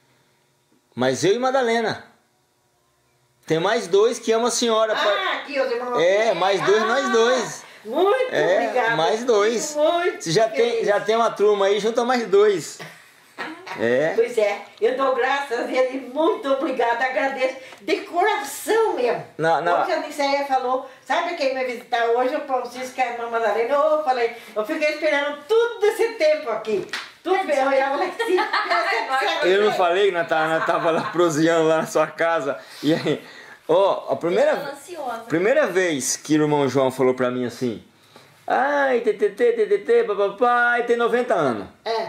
Mas eu e Madalena. Tem mais dois que amam a senhora. Aqui os irmãos. Mais dois, nós dois. Muito obrigada. Mais dois. Muito Você já tem uma turma aí, junta mais dois. Pois é, eu dou graças a ele, muito obrigada, agradeço de coração mesmo. Hoje a Niceia falou, sabe quem vai visitar hoje? O Francisco e a irmã Madalena. Eu falei, eu fiquei esperando todo esse tempo aqui. Tudo bem, eu olhava lá assim. Eu não falei que nós tava lá proseando lá na sua casa. E aí, a primeira vez que o irmão João falou pra mim assim, ai, TTT, papai, tem 90 anos.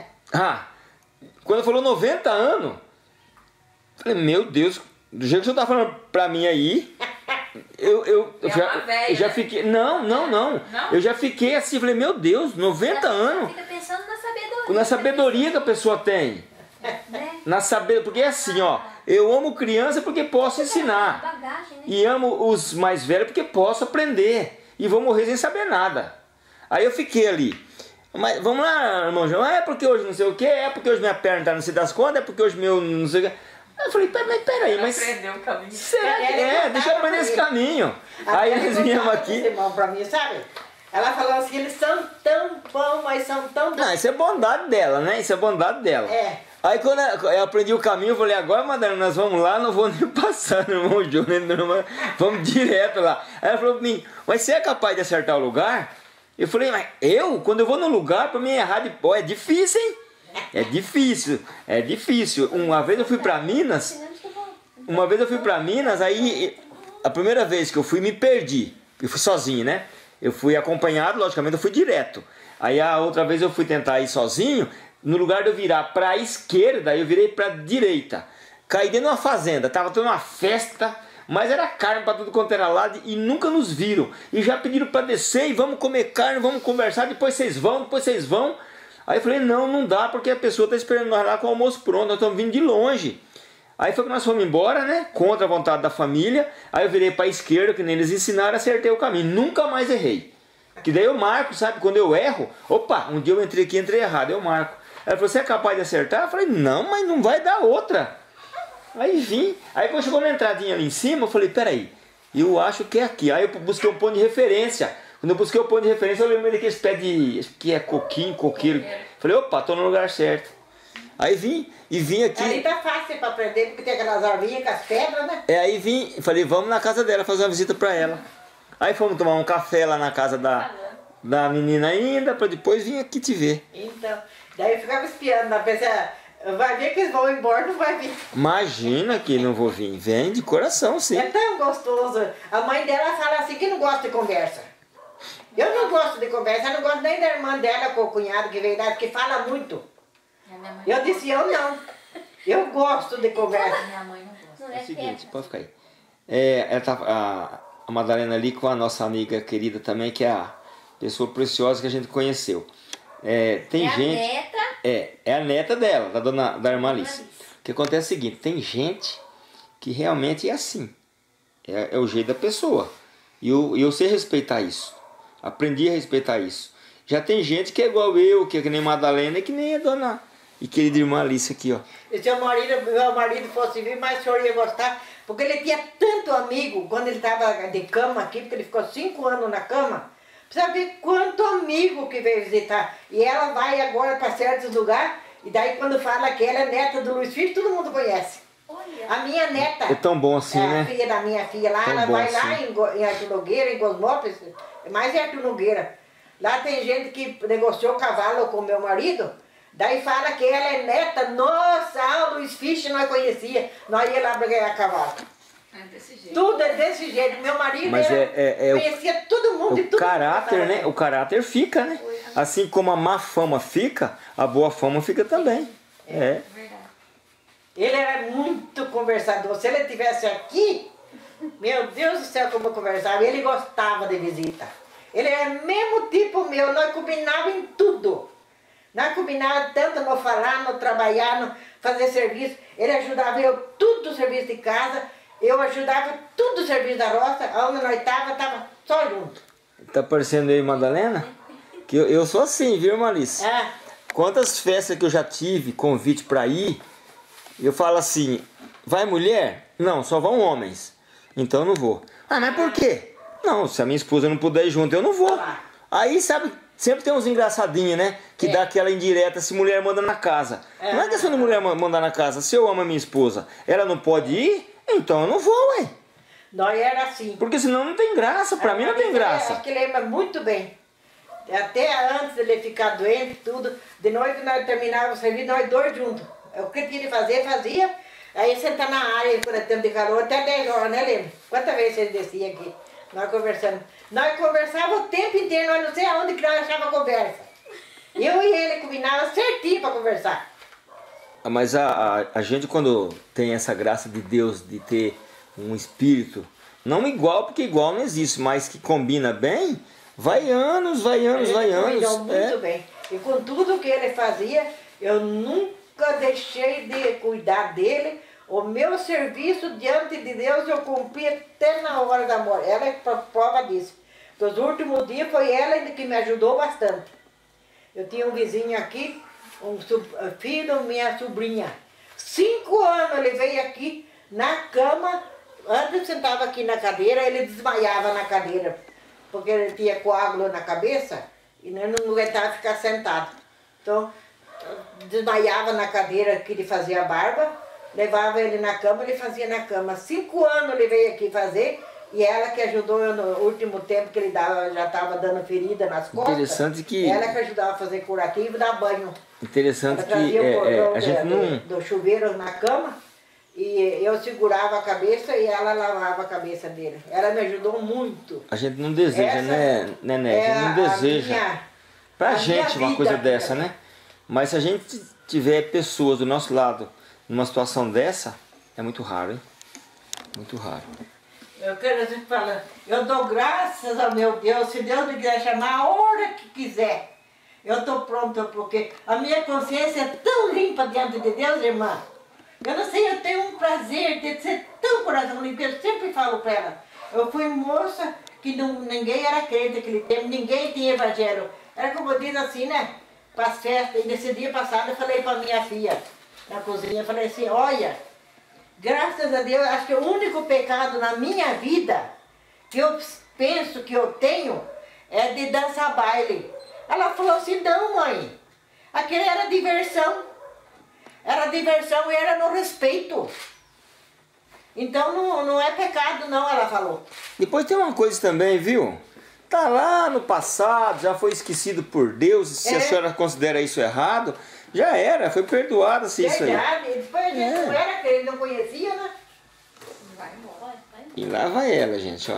Quando falou 90 anos, eu falei, meu Deus, do jeito que você tá falando pra mim aí, eu já fiquei. Não. Eu já fiquei assim, falei, meu Deus, 90 anos. Fica pensando na sabedoria. Na sabedoria que a pessoa tem. Porque é assim, eu amo criança porque posso ensinar. Bagagem, né? E amo os mais velhos porque posso aprender. E vou morrer sem saber nada. Aí eu fiquei ali. Mas vamos lá, irmão João, é porque hoje não sei o que, é porque hoje minha perna tá não sei das contas, é porque hoje meu não sei o que. Eu falei, peraí, mas aprendeu o caminho. Será que deixa eu aprender esse caminho. Aí eles viemos aqui. Irmão, pra mim, sabe? Ela falou assim, eles são tão bons, mas são tão bons. Não, isso é bondade dela, né? Isso é bondade dela. Aí quando eu aprendi o caminho, eu falei, agora, Madalena, nós vamos lá, não vou nem passar no irmão João, vamos direto lá. Aí ela falou pra mim, mas você é capaz de acertar o lugar? Eu falei, mas quando eu vou num lugar, pra mim errar é difícil, hein? É difícil. Uma vez eu fui pra Minas, aí a primeira vez que eu fui, me perdi. Eu fui sozinho, né? Eu fui acompanhado, logicamente eu fui direto. Aí a outra vez eu fui tentar ir sozinho, no lugar de eu virar pra esquerda, eu virei pra direita. Caí dentro de uma fazenda, tava tendo uma festa, mas era carne para tudo quanto era lado e nunca nos viram. E já pediram para descer e vamos comer carne, vamos conversar, depois vocês vão. Aí eu falei, não, não dá, porque a pessoa está esperando nós lá com o almoço pronto, nós estamos vindo de longe. Aí foi que nós fomos embora, né? Contra a vontade da família. Aí eu virei para a esquerda, que nem eles ensinaram, acertei o caminho. Nunca mais errei. Que daí eu marco, sabe? Quando eu erro, opa, um dia eu entrei aqui e entrei errado, eu marco. Ela falou, você é capaz de acertar? Eu falei, não, mas não vai dar outra. Aí vim. Aí quando chegou na entradinha ali em cima, eu falei, peraí, eu acho que é aqui. Aí eu busquei um ponto de referência. Quando eu busquei o ponto de referência, eu lembrei daqueles pés de, acho que é coqueiro. Falei, opa, tô no lugar certo. Aí vim aqui. Ali tá fácil para aprender, porque tem aquelas arvinhas com as pedras, né? Aí vim, falei, vamos na casa dela fazer uma visita pra ela. Aí fomos tomar um café lá na casa da menina ainda, pra depois vir aqui te ver. Então, daí eu ficava espiando, na pessoa, vai ver que eles vão embora, não vai vir. Imagina que não vou vir, vem de coração, sim. É tão gostoso. A mãe dela fala assim que não gosta de conversa. Eu não gosto de conversa, eu não gosto nem da irmã dela com o cunhado que veio lá, que fala muito. Eu disse, eu não. Eu gosto de conversa. Minha mãe não gosta. É o seguinte, pode ficar aí. Ela tá, a Madalena ali com a nossa amiga querida também, que é a pessoa preciosa que a gente conheceu. Tem gente. A neta? É a neta dela, da irmã Alice. O que acontece é o seguinte, tem gente que realmente é assim. É o jeito da pessoa. E eu sei respeitar isso. Aprendi a respeitar isso. Já tem gente que é igual eu, que é que nem Madalena e que nem a dona e querida irmã Alice aqui, ó. E se meu marido fosse vir, mais o senhor ia gostar, porque ele tinha tanto amigo, quando ele estava de cama aqui, porque ele ficou 5 anos na cama, precisa ver quanto amigo que veio visitar. E ela vai agora para certos lugares, e daí quando fala que ela é neta do Luiz Filho, todo mundo conhece. Olha. A minha neta, É tão bom assim, né? a filha da minha filha lá, Tão ela bom vai lá assim. em Artur Nogueira, em Cosmópolis, mais em Artur Nogueira. Lá tem gente que negociou cavalo com meu marido, daí fala que ela é neta, nossa, o Luiz Fischer nós conhecia, nós ia lá para ganhar cavalo. É desse jeito. Tudo é desse jeito, meu marido Mas conhecia todo mundo e O tudo. caráter, né? O caráter fica, né? Assim como a má fama fica, a boa fama fica também. É. Verdade. Ele era muito conversador, se ele estivesse aqui, meu Deus do céu como eu conversava, ele gostava de visita. Ele era mesmo tipo meu, nós combinávamos em tudo. Nós combinávamos tanto no falar, no trabalhar, no fazer serviço. Ele ajudava eu tudo o serviço de casa, eu ajudava tudo o serviço da roça, onde nós estava só junto. Tá parecendo eu e Madalena? Que eu sou assim, viu, Malice? Ah, Quantas festas que eu já tive, convite pra ir, eu falo assim, vai mulher? Não, só vão homens. Então eu não vou. Ah, mas por quê? Não, se a minha esposa não puder ir junto, eu não vou. Aí, sabe, sempre tem uns engraçadinhos, né? Que dá aquela indireta se mulher manda na casa. Não é questão de mulher mandar na casa. Se eu amo a minha esposa, ela não pode ir, então eu não vou, ué. nós era assim. Porque senão não tem graça, pra mim não tem graça. Acho que lembra muito bem. Até antes dele ficar doente, tudo, de noite nós terminávamos o serviço, nós dois juntos. O que tinha de fazer, fazia. Aí sentar na área, quando é tempo de calor, até 10 horas, né, lembra? Quantas vezes ele descia aqui? Nós conversamos. Nós conversávamos o tempo inteiro, nós não sei aonde que nós achávamos conversa. Eu e ele combinávamos certinho para conversar. Mas a gente, quando tem essa graça de Deus de ter um espírito, não igual, porque igual não existe, mas que combina bem, vai anos. Cuidou muito bem. E com tudo que ele fazia, eu nunca deixei de cuidar dele. O meu serviço diante de Deus eu cumpri até na hora da morte. Ela é prova disso. Nos últimos dias foi ela que me ajudou bastante. Eu tinha um vizinho aqui, filho da minha sobrinha. 5 anos ele veio aqui na cama, antes sentava aqui na cadeira, ele desmaiava na cadeira, porque ele tinha coágulo na cabeça e não aguentava ficar sentado. Então, desmaiava na cadeira que ele fazia a barba, levava ele na cama, ele fazia na cama. 5 anos ele veio aqui fazer, e ela que ajudou eu no último tempo que ele já estava dando ferida nas costas. Interessante que... Ela que ajudava a fazer curativo e dar banho. Interessante Ela que trazia o cordão a gente não... do chuveiro na cama, e eu segurava a cabeça e ela lavava a cabeça dele. Ela me ajudou muito. A gente não deseja, Essa né, Nené? A gente não deseja pra gente uma coisa dessa, né? Mas se a gente tiver pessoas do nosso lado numa situação dessa, é muito raro, hein? Muito raro. Eu quero te falar, eu dou graças ao meu Deus, se Deus me quiser chamar a hora que quiser. Eu estou pronta porque a minha consciência é tão limpa diante de Deus, irmã. Eu não sei, eu tenho um prazer de ser tão coração limpo. Eu sempre falo para ela. Eu fui moça que ninguém era crente naquele tempo, ninguém tinha evangelho. Era como diz assim, né? Para as festas. E nesse dia passado eu falei para minha filha na cozinha, eu falei assim, olha, graças a Deus, acho que o único pecado na minha vida que eu penso que eu tenho é de dançar baile. Ela falou assim, não mãe, aquilo era diversão. Era diversão e era no respeito. Então não é pecado não, ela falou. Depois tem uma coisa também, viu? Tá lá no passado, já foi esquecido por Deus, se a senhora considera isso errado, já era, foi perdoado se isso aí. Depois a gente não era, que ele não conhecia, né? Vai embora, vai embora. E lá vai ela, gente, ó.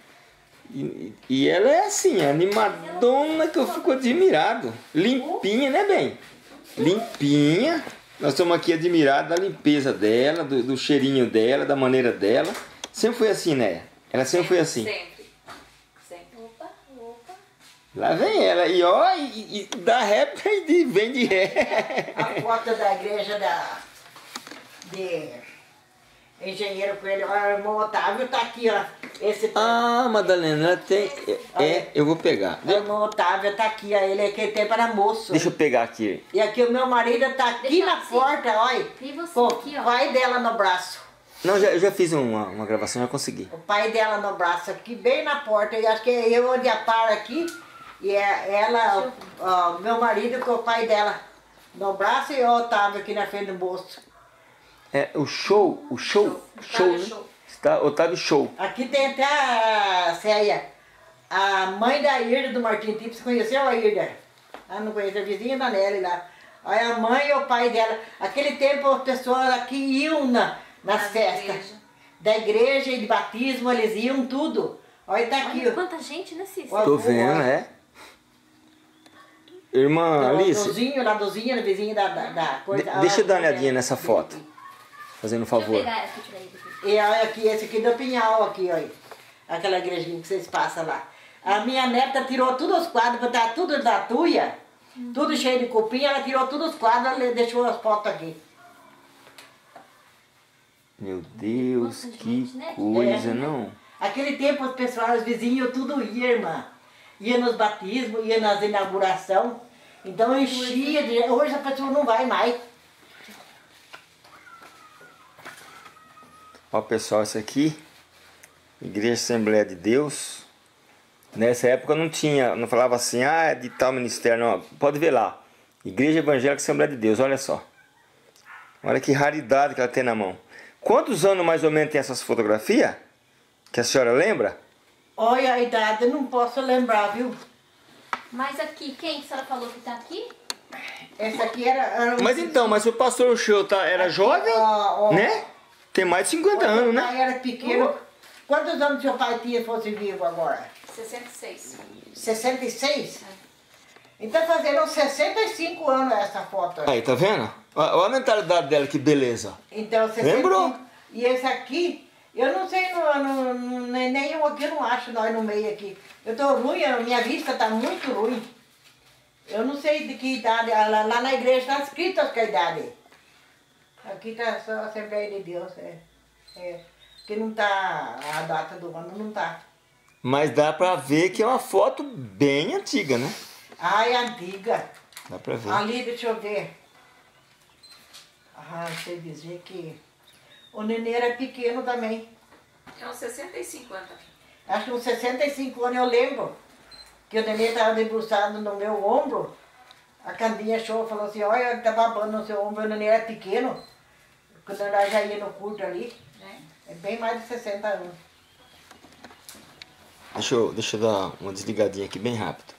E ela é assim, animadona, que eu fico admirado. Limpinha, né, bem? Limpinha. Nós estamos aqui admirados da limpeza dela, do cheirinho dela, da maneira dela. Sempre foi assim, né? Ela sempre foi assim. Sempre. Sempre. Opa, opa. Lá vem ela, e ó, e dá ré e vem de ré. A foto da igreja de Engenheiro Coelho, o irmão Otávio tá aqui, ó. Esse Ah, Madalena, ela tem... eu vou pegar. o irmão Otávio tá aqui, ó. Ele aquele tempo era moço. Deixa eu pegar aqui. E aqui o meu marido tá aqui Deixa na assim. porta, olha. E você Com aqui, o ó. pai dela no braço. Não, eu já fiz uma gravação, já consegui. O pai dela no braço aqui, bem na porta. E acho que é eu onde aparo aqui. E ela, ó, meu marido com o pai dela no braço e o Otávio aqui na frente do bolso. É, o show, né? Show. Está, Otávio Show. Aqui tem até a Céia, a mãe da Irda do Martim Tipo. Você conheceu a Irda? Ah, não conhece, a vizinha da Nelly lá. Olha, a mãe e o pai dela. Aquele tempo as pessoas aqui iam nas festas igreja. da igreja e de batismo, eles iam tudo. Olha, tá aqui. Olha quanta gente, né, Cícero? Ó. Tô vendo, é. Irmã Alice, Ladozinha, vizinha da coisa. deixa eu dar uma olhadinha nessa foto. Fazendo um Deixa eu favor. pegar essa aqui pra ele. E olha aqui, esse aqui do Pinhal, aqui, olha. Aquela igrejinha que vocês passam lá. A minha neta tirou todos os quadros, porque tá tudo da tuia, tudo cheio de cupim, ela tirou todos os quadros, ela deixou as fotos aqui. Meu Deus, Nossa, que gente, né? coisa, É. não? Aquele tempo os pessoal, os vizinhos, tudo ia, irmã. Ia nos batismos, ia nas inaugurações. Então enchia de... Hoje a pessoa não vai mais. Ó, pessoal, isso aqui, Igreja Assembleia de Deus. Nessa época não tinha, não falava assim, ah, é de tal ministério, não. Pode ver lá, Igreja Evangélica Assembleia de Deus, olha só. Olha que raridade que ela tem na mão. Quantos anos mais ou menos tem essas fotografias? Que a senhora lembra? Olha a idade, eu não posso lembrar, viu? Mas aqui, quem que a senhora falou que tá aqui? Essa aqui era Mas então, mas o pastor Show era jovem, ó, né? Tem mais de 50 anos, Meu né? pai era pequeno. Quantos anos seu pai tinha fosse vivo agora? 66. 66? Então fazendo uns 65 anos essa foto. Aí, tá vendo? Olha a mentalidade dela, que beleza. Então 65. Lembrou? E esse aqui, eu não sei, nem eu aqui eu não acho nós no meio aqui. Eu tô ruim, a minha vista tá muito ruim. Eu não sei de que idade, lá na igreja está escrito a idade. Aqui tá só a Assembleia de Deus, que não tá, a data do ano não tá. Mas dá pra ver que é uma foto bem antiga, né? Ai, antiga. Dá pra ver. Ali, deixa eu ver. Ah, sei dizer que o nenê era pequeno também. É uns 65 anos. Acho que uns 65 anos eu lembro que o nenê estava debruçado no meu ombro. A Candinha achou, falou assim, olha, tá babando no seu ombro, o nenê era pequeno. Quando nós já ia no culto ali, Né? é bem mais de 60 anos. Deixa eu dar uma desligadinha aqui bem rápido.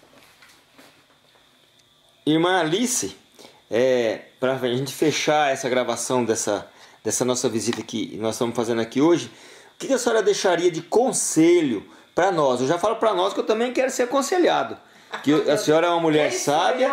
Irmã Alice, para a gente fechar essa gravação dessa nossa visita que nós estamos fazendo aqui hoje, o que a senhora deixaria de conselho para nós? Eu já falo para nós que eu também quero ser aconselhado. Que a senhora é uma mulher sábia.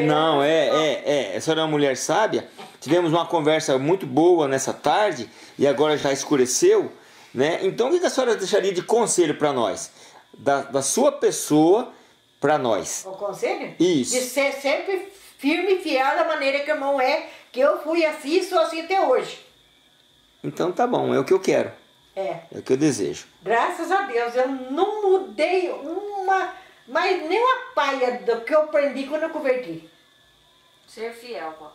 A senhora é uma mulher sábia. Tivemos uma conversa muito boa nessa tarde e agora já escureceu, né? Então o que a senhora deixaria de conselho para nós? Da sua pessoa, para nós. O conselho? Isso. De ser sempre firme e fiel da maneira que o irmão é, que eu fui assim e sou assim até hoje. Então tá bom, é o que eu quero. É. É o que eu desejo. Graças a Deus, eu não mudei mas nem uma paia do que eu aprendi quando eu converti. Ser fiel, vó.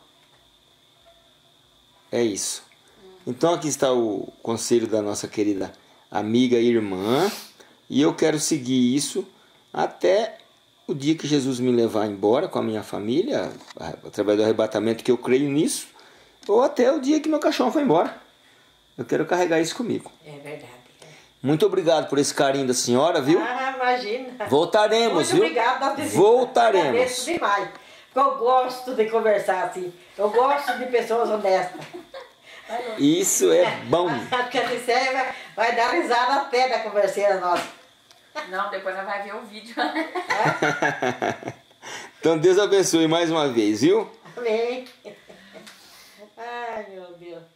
É isso. Então aqui está o conselho da nossa querida amiga e irmã. E eu quero seguir isso até o dia que Jesus me levar embora com a minha família, através do arrebatamento, que eu creio nisso, ou até o dia que meu cachorro for embora. Eu quero carregar isso comigo. É verdade. Muito obrigado por esse carinho da senhora, viu? Ah, imagina. Voltaremos, Muito viu? obrigada. Voltaremos. Agradeço demais. Porque eu gosto de conversar assim. Eu gosto de pessoas honestas. Isso é bom. Porque a Licéia vai dar risada até da converseira nossa. Não, depois ela vai ver o vídeo. Então Deus abençoe mais uma vez, viu? Amém. Ai, meu Deus.